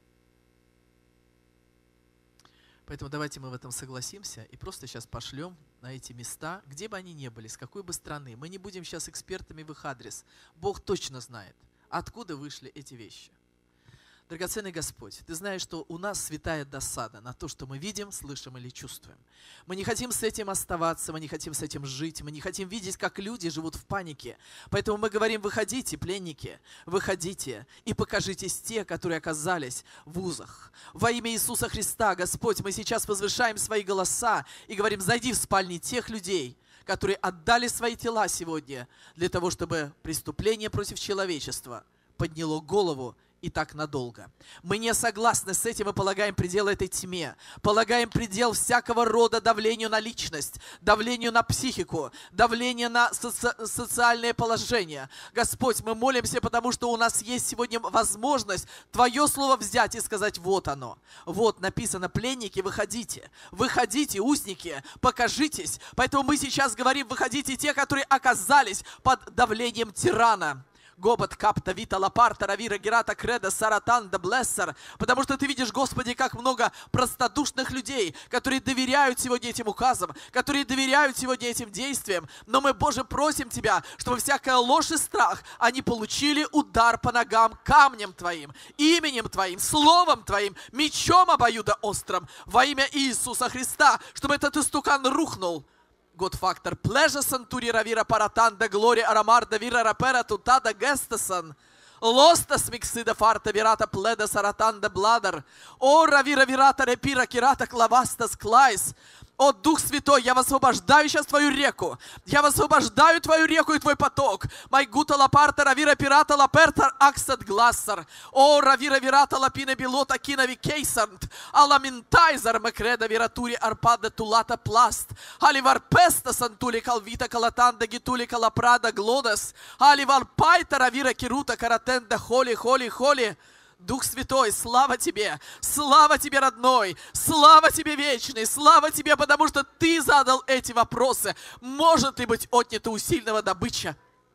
Поэтому давайте мы в этом согласимся и просто сейчас пошлем на эти места, где бы они ни были, с какой бы страны. Мы не будем сейчас экспертами в их адрес. Бог точно знает, откуда вышли эти вещи. Драгоценный Господь, Ты знаешь, что у нас святая досада на то, что мы видим, слышим или чувствуем. Мы не хотим с этим оставаться, мы не хотим с этим жить, мы не хотим видеть, как люди живут в панике. Поэтому мы говорим: выходите, пленники, выходите и покажитесь те, которые оказались в узах. Во имя Иисуса Христа, Господь, мы сейчас возвышаем свои голоса и говорим: зайди в спальни тех людей, которые отдали свои тела сегодня для того, чтобы преступление против человечества подняло голову и так надолго. Мы не согласны с этим и полагаем предел этой тьме. Полагаем предел всякого рода давлению на личность, давлению на психику, давлению на соци- социальное положение. Господь, мы молимся, потому что у нас есть сегодня возможность Твое слово взять и сказать: вот оно. Вот написано: пленники, выходите. Выходите, узники, покажитесь. Поэтому мы сейчас говорим: выходите те, которые оказались под давлением тирана. Гобот капта вита лапарта равира герата креда саратан да блессер. Потому что Ты видишь, Господи, как много простодушных людей, которые доверяют сегодня этим указам, которые доверяют сегодня этим действиям. Но мы, Боже, просим Тебя, чтобы всякая ложь и страх, они получили удар по ногам камнем Твоим, именем Твоим, словом Твоим, мечом обоюдоострым во имя Иисуса Христа, чтобы этот истукан рухнул. God-фактор. Плежа сантури равира паратан да глори арамар да вира рапера тутада гестесан. Лостас миксида фарта вирата пледа саратанда бладар. О, равира вирата репира кирата клавастас клайс. О, Дух Святой, я высвобождаю сейчас Твою реку. Я высвобождаю Твою реку и Твой поток. Майгута лапарта равира пирата лапертар аксат глассар. О, равира вирата лапина билота кинави кейсант. Аламентайзар макреда виратури арпада тулата пласт. Аливар песта сантули калвита калатанда гитули калапрада глодас. Аливар пайта равира кирута каратенда холи холи холи. Дух Святой, слава Тебе, слава Тебе, родной, слава Тебе, вечный, слава Тебе, потому что Ты задал эти вопросы. Может ли быть отнято у сильного добыча?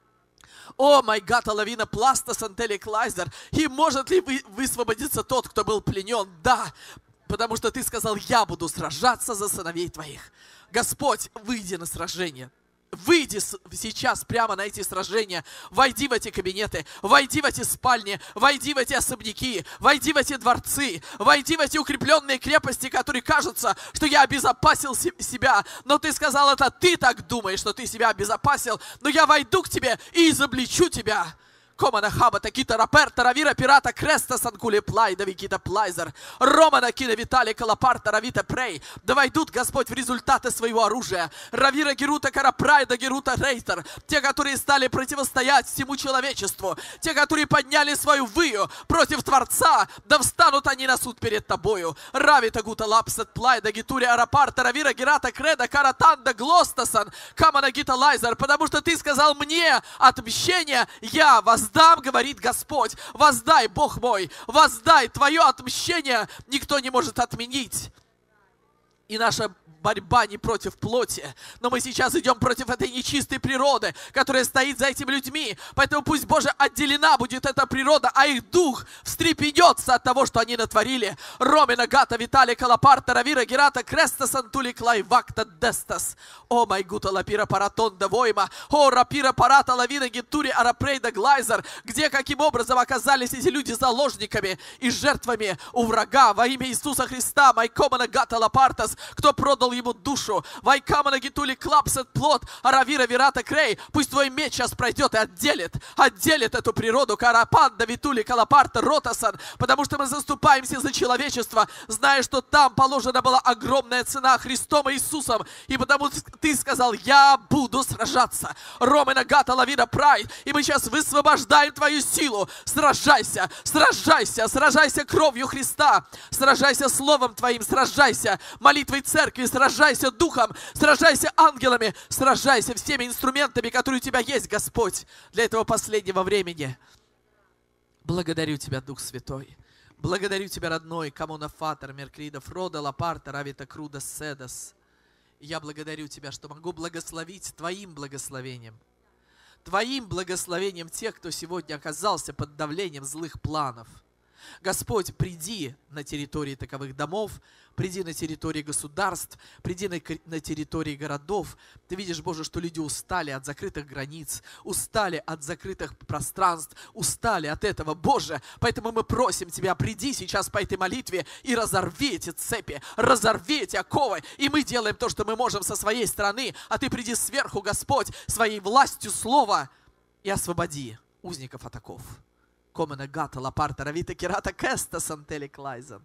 О, май гад, лавина пласта сантели клайзер. И может ли вы, высвободиться тот, кто был пленен? Да, потому что Ты сказал, я буду сражаться за сыновей Твоих. Господь, выйди на сражение. Выйди сейчас прямо на эти сражения, войди в эти кабинеты, войди в эти спальни, войди в эти особняки, войди в эти дворцы, войди в эти укрепленные крепости, которые кажутся, что я обезопасил себя, но Ты сказал, это Ты так думаешь, что Ты себя обезопасил, но я войду к Тебе и изобличу Тебя. Комана хаба такита раперта равира пирата креста санкули плай да викита плайзер. Романа кина витали калапарта равита прей. Да войдут, Господь, в результаты своего оружия. Равира герута карапрай да герута рейтер. Те, которые стали противостоять всему человечеству. Те, которые подняли свою выю против Творца. Да встанут они на суд перед Тобою. Равита гута лапсет плай да гитури арапарта равира герата креда каратан да глостасан. Камана гита лайзер. Потому что Ты сказал мне отмщение, я воздам. Воздам, говорит Господь, воздай, Бог мой, воздай, Твое отмщение никто не может отменить. И наша борьба не против плоти, но мы сейчас идем против этой нечистой природы, которая стоит за этими людьми. Поэтому пусть, Боже, отделена будет эта природа, а их дух встрепенется от того, что они натворили. Ромина гата витали калапарта равира герата креста сантули клай вакта дестас. О май гута лапира паратон да войма. О рапира парата лавина гитури арапрейда глайзер. Где, каким образом оказались эти люди заложниками и жертвами у врага во имя Иисуса Христа. Майкомана гата лапартас. Кто продал ему душу. Вайкамана гитули клапсет плод, аравира вирата крей. Пусть Твой меч сейчас пройдет и отделит, отделит эту природу. Карапанда витули калапарта ротасан. Потому что мы заступаемся за человечество, зная, что там положена была огромная цена Христом Иисусом. И потому Ты сказал, я буду сражаться. Ромена гата лавина прайд. И мы сейчас высвобождаем Твою силу. Сражайся, сражайся, сражайся кровью Христа. Сражайся Словом Твоим, сражайся молитвой церкви, сражайся духом, сражайся ангелами, сражайся всеми инструментами, которые у Тебя есть, Господь, для этого последнего времени. Благодарю Тебя, Дух Святой. Благодарю Тебя, родной, Камона Фатер, Меркрида, Фрода, Лапарта, Равита, Круда, Седас. Я благодарю Тебя, что могу благословить Твоим благословением. Твоим благословением тех, кто сегодня оказался под давлением злых планов. Господь, приди на территории таковых домов, приди на территории государств, приди на, на территории городов. Ты видишь, Боже, что люди устали от закрытых границ, устали от закрытых пространств, устали от этого, Боже. Поэтому мы просим Тебя, приди сейчас по этой молитве и разорви эти цепи, разорви эти оковы. И мы делаем то, что мы можем со своей стороны, а Ты приди сверху, Господь, своей властью слова и освободи узников от оков. Комена гата лапарта равита кирата кеста сантели клайзант.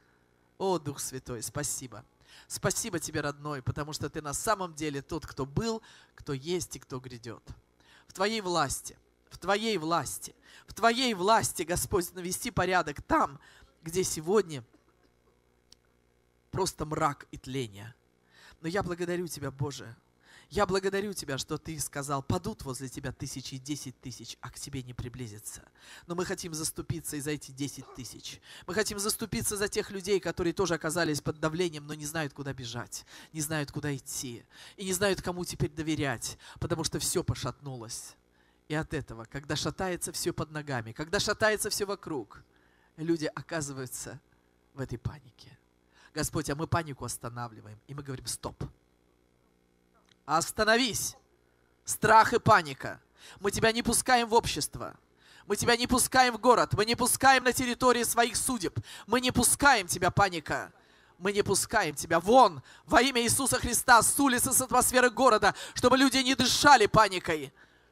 О, Дух Святой, спасибо. Спасибо Тебе, родной, потому что Ты на самом деле тот, кто был, кто есть и кто грядет. В Твоей власти, в Твоей власти, в Твоей власти, Господь, навести порядок там, где сегодня просто мрак и тление. Но я благодарю Тебя, Боже. Я благодарю Тебя, что Ты сказал, падут возле Тебя тысячи и десять тысяч, а к Тебе не приблизится. Но мы хотим заступиться и за эти десять тысяч. Мы хотим заступиться за тех людей, которые тоже оказались под давлением, но не знают, куда бежать, не знают, куда идти, и не знают, кому теперь доверять, потому что все пошатнулось. И от этого, когда шатается все под ногами, когда шатается все вокруг, люди оказываются в этой панике. Господь, а мы панику останавливаем, и мы говорим, стоп. Остановись! Страх и паника. Мы Тебя не пускаем в общество. Мы Тебя не пускаем в город. Мы не пускаем на территории своих судеб. Мы не пускаем Тебя, паника. Мы не пускаем Тебя вон во имя Иисуса Христа с улицы, с атмосферы города, чтобы люди не дышали паникой.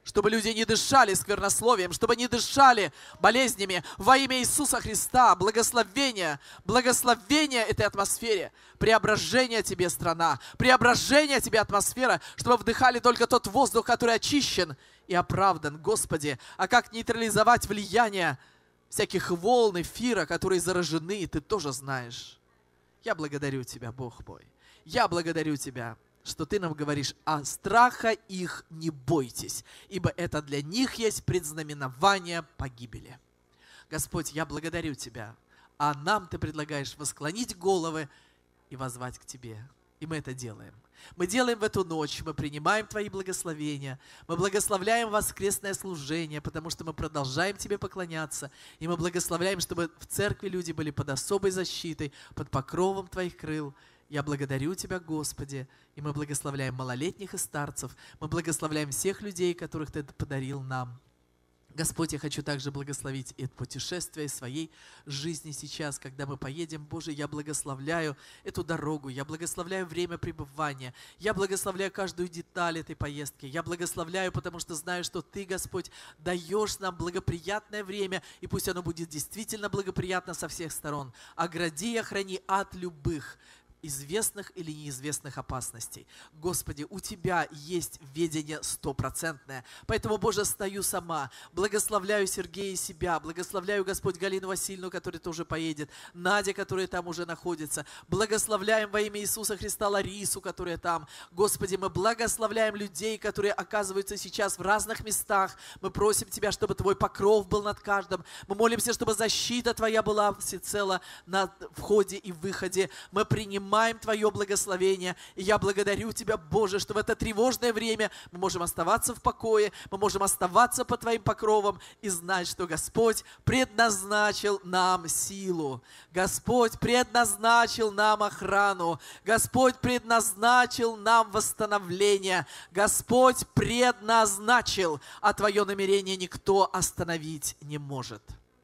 чтобы люди не дышали сквернословием, чтобы не дышали болезнями. Во имя Иисуса Христа, благословение, благословение этой атмосфере, преображение тебе страна, преображение тебе атмосфера, чтобы вдыхали только тот воздух, который очищен и оправдан, Господи. А как нейтрализовать влияние всяких волн эфира, которые заражены, Ты тоже знаешь. Я благодарю Тебя, Бог мой. Я благодарю Тебя, что Ты нам говоришь: а страха их не бойтесь, ибо это для них есть предзнаменование погибели. Господь, я благодарю Тебя, а нам Ты предлагаешь восклонить головы и воззвать к Тебе. И мы это делаем. Мы делаем в эту ночь, мы принимаем Твои благословения, мы благословляем воскресное служение, потому что мы продолжаем Тебе поклоняться, и мы благословляем, чтобы в церкви люди были под особой защитой, под покровом Твоих крыл. Я благодарю Тебя, Господи, и мы благословляем малолетних и старцев, мы благословляем всех людей, которых Ты подарил нам. Господь, я хочу также благословить это путешествие своей жизни сейчас, когда мы поедем. Боже, я благословляю эту дорогу, я благословляю время пребывания, я благословляю каждую деталь этой поездки, я благословляю, потому что знаю, что Ты, Господь, даешь нам благоприятное время, и пусть оно будет действительно благоприятно со всех сторон. Огради и охрани от любых известных или неизвестных опасностей. Господи, у Тебя есть ведение стопроцентное. Поэтому, Боже, стою сама, благословляю Сергея и себя, благословляю, Господь, Галину Васильевну, которая тоже поедет, Надя, которая там уже находится, благословляем во имя Иисуса Христа Ларису, которая там. Господи, мы благословляем людей, которые оказываются сейчас в разных местах. Мы просим Тебя, чтобы Твой покров был над каждым. Мы молимся, чтобы защита Твоя была всецело на входе и выходе. Мы принимаем Твое благословение. И я благодарю Тебя, Боже, что в это тревожное время мы можем оставаться в покое, мы можем оставаться под Твоим покровом и знать, что Господь предназначил нам силу. Господь предназначил нам охрану. Господь предназначил нам восстановление. Господь предназначил, а Твое намерение никто остановить не может.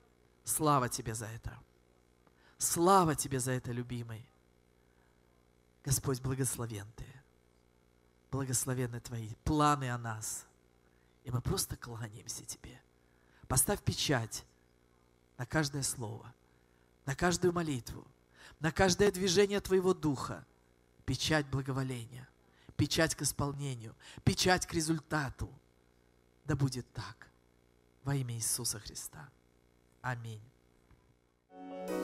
Слава Тебе за это. Слава Тебе за это, любимый. Господь, благословен Ты, благословенны Твои планы о нас. И мы просто кланяемся Тебе. Поставь печать на каждое слово, на каждую молитву, на каждое движение Твоего Духа. Печать благоволения, печать к исполнению, печать к результату. Да будет так во имя Иисуса Христа. Аминь.